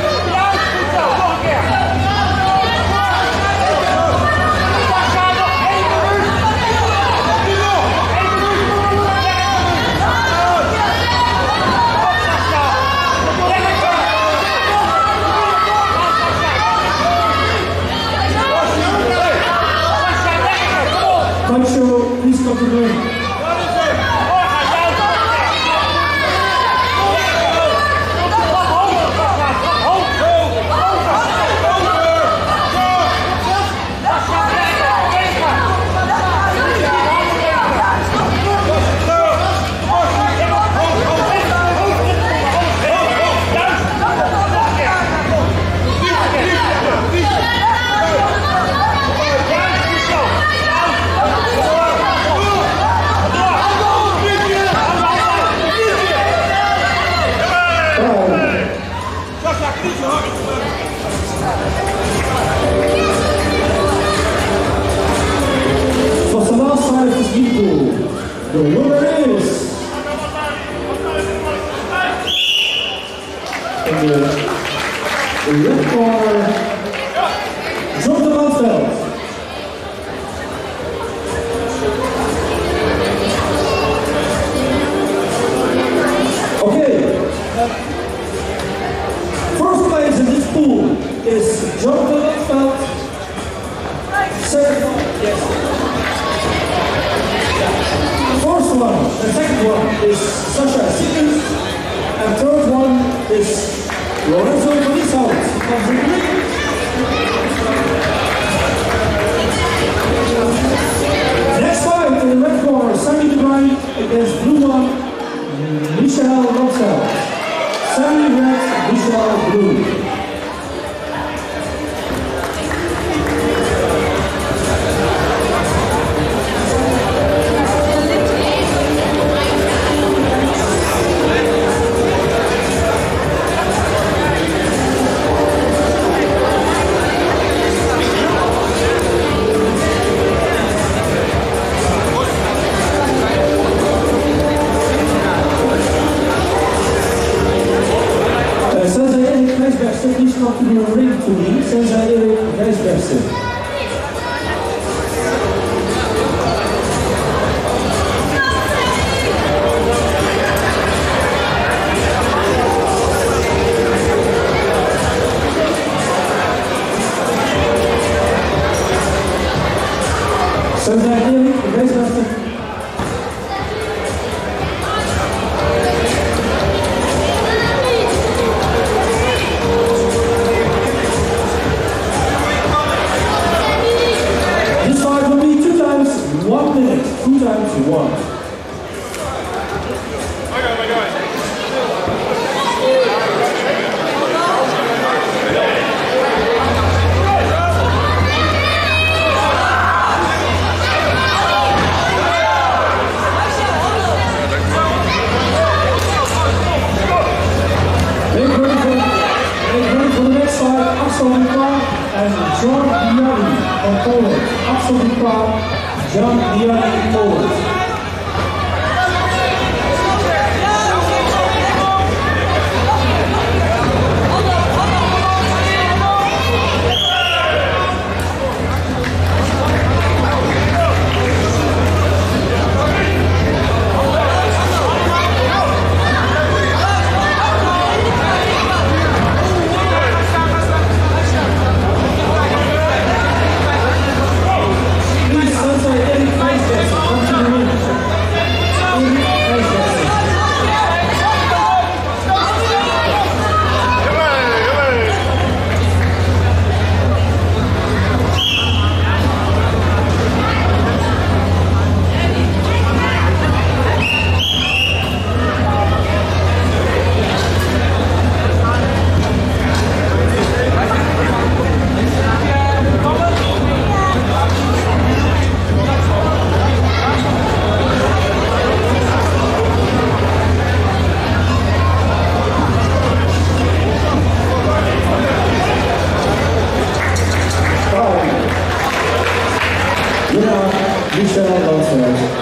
Control, please come to the ring. The winner is in the red corner, John Donaldfeld. Okay, first place in this pool is John Donaldfeld. Second, yes. First one, the second one is Sasha Simmons, and third one is Lorenzo Bonisaut. Next fight in the red corner, Sammy Devine against blue one, Michelle Roxell. Sammy red, Michelle blue. Please come to the ring to me, since I Erik Rijsbergsen. Since I Erik Rijsbergsen. One. Make ready for the next fight, Axel Duprat and John Diani from Poland. Axel Duprat, John Diani, Poland. winner Michel Roosevelt.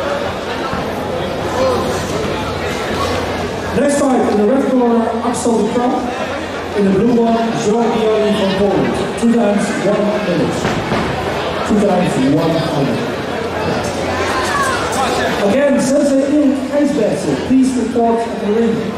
Next fight, in the red corner, Axel de Krab. In the blue one, Joe Biali from Poland. 2 times 1 minute. 2 times 1 minute. Again, Sensei Erik Keijsbergen, please report at the ring.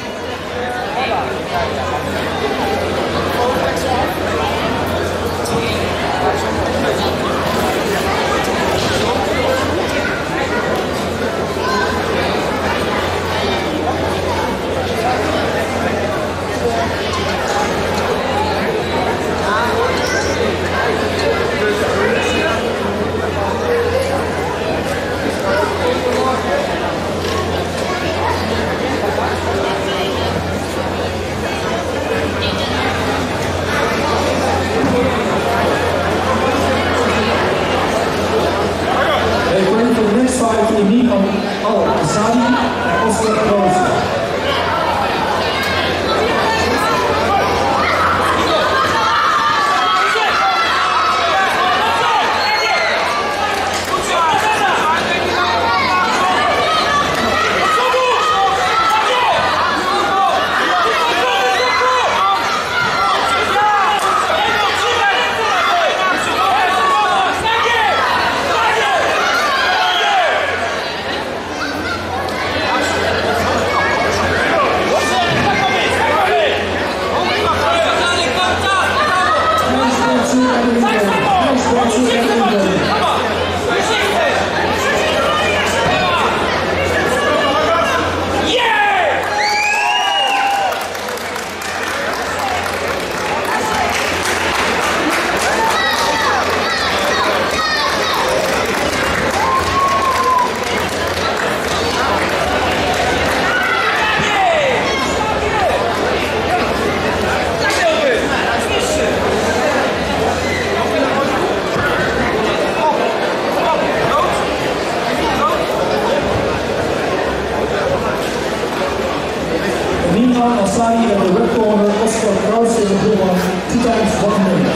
Asadi in the red corner, Oscar Kraus in the blue one, 2 times 1 minute.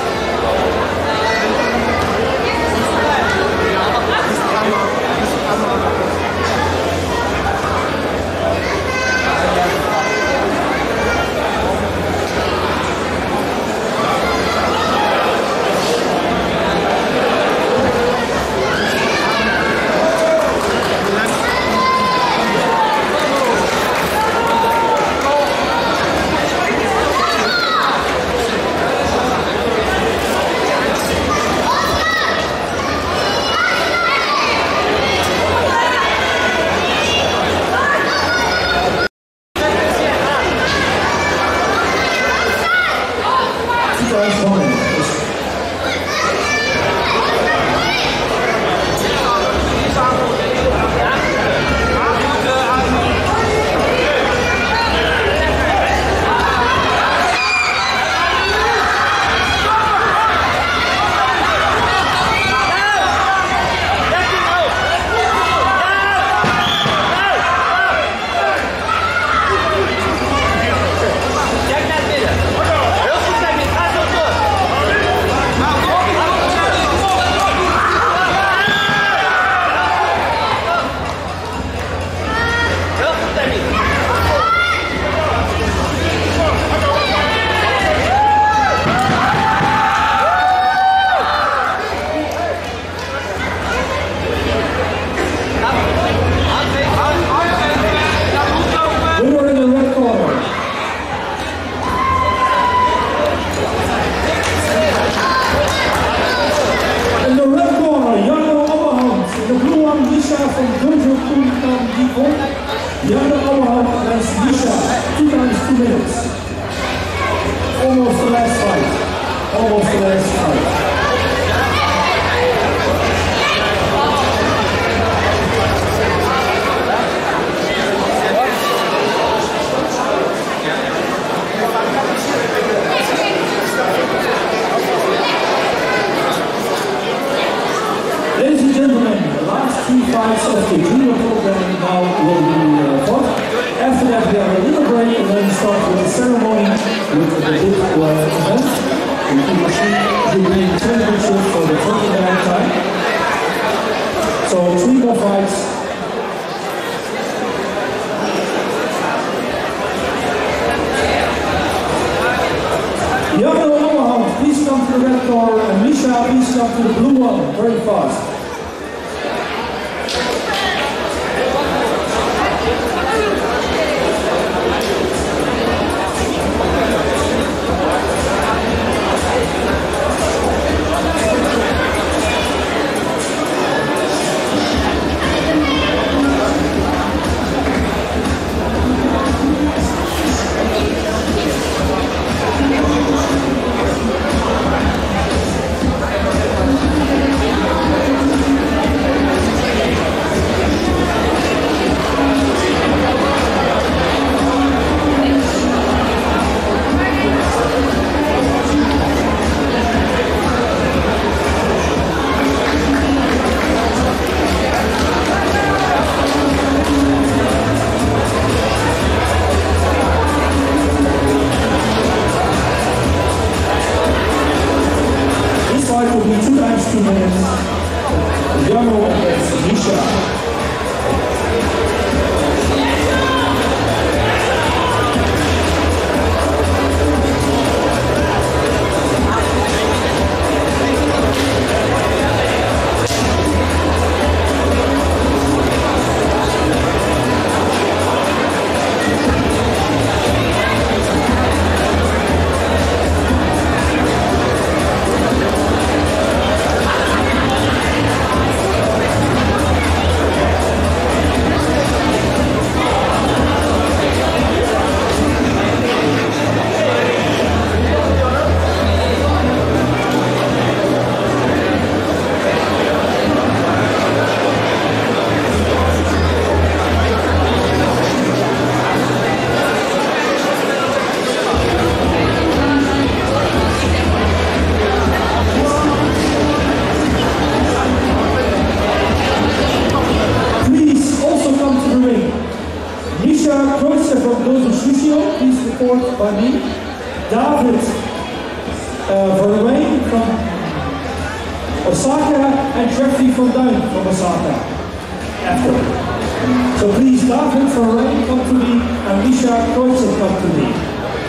Jana Oberhaupt against Misha, 2 times 2 minutes. Almost the last fight. Almost the last fight. Ladies and gentlemen, the last 2 fights of the junior program now will be fought. After that we have a little break and then start with the ceremony with the big event. We will see the championship for the 29th time. Misha, please come to the blue one very fast. Will be 2 times 2 minutes. Yano against Misha. From Dozo Sushio, please report by me. David Verwijn from Osaka and Jeffrey from Duin from Osaka. After. So please, David Verwijn come to me and Misha Kreuzer come to me.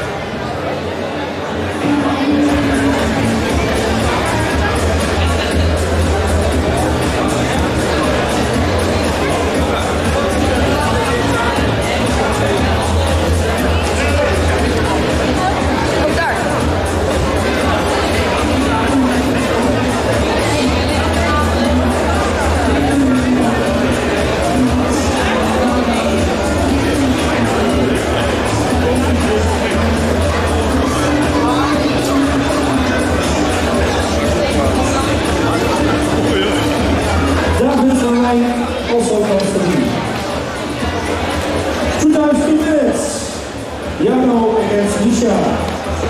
Also comes to me. 2 times 2 minutes. Yano against Misha.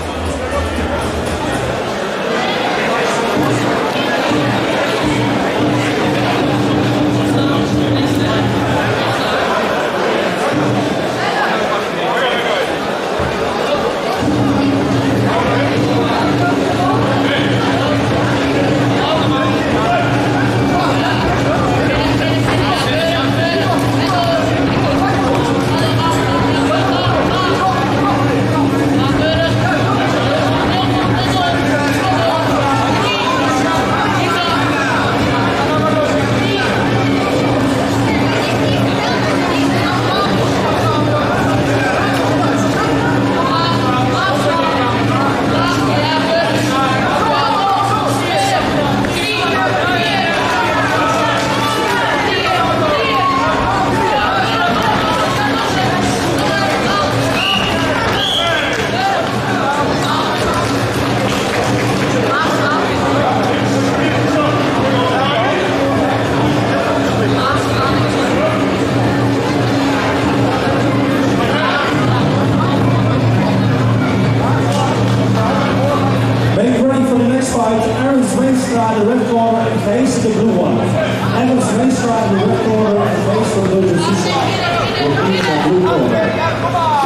Aaron Zweenstra in the red corner and Kees in the blue one. Aaron Zweenstra in the red corner and Kees from Dozo Sushio will be in the blue corner.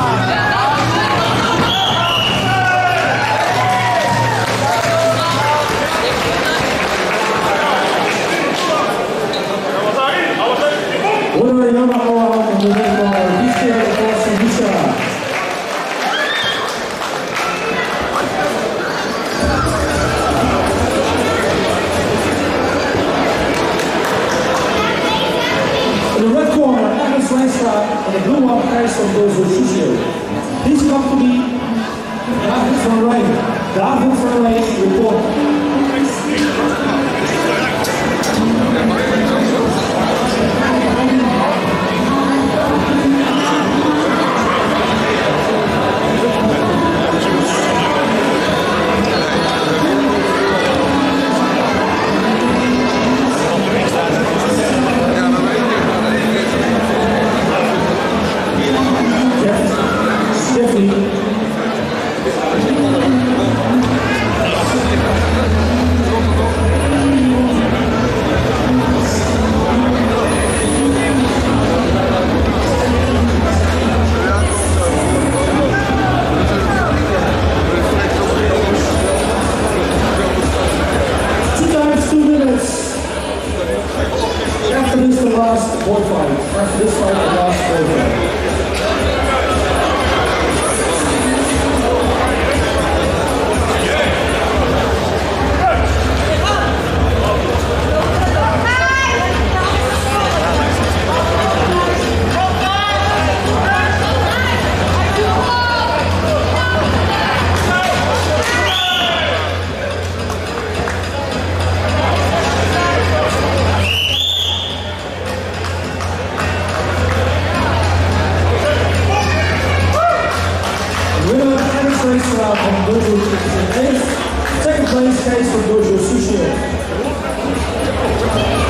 Winner Yamaha in the red corner, Misha against Misha. the blue one carries from Dojo Shushio. Please come to me. David van Rijn. David van Rijn, report. Second place case from Dojo Sushi.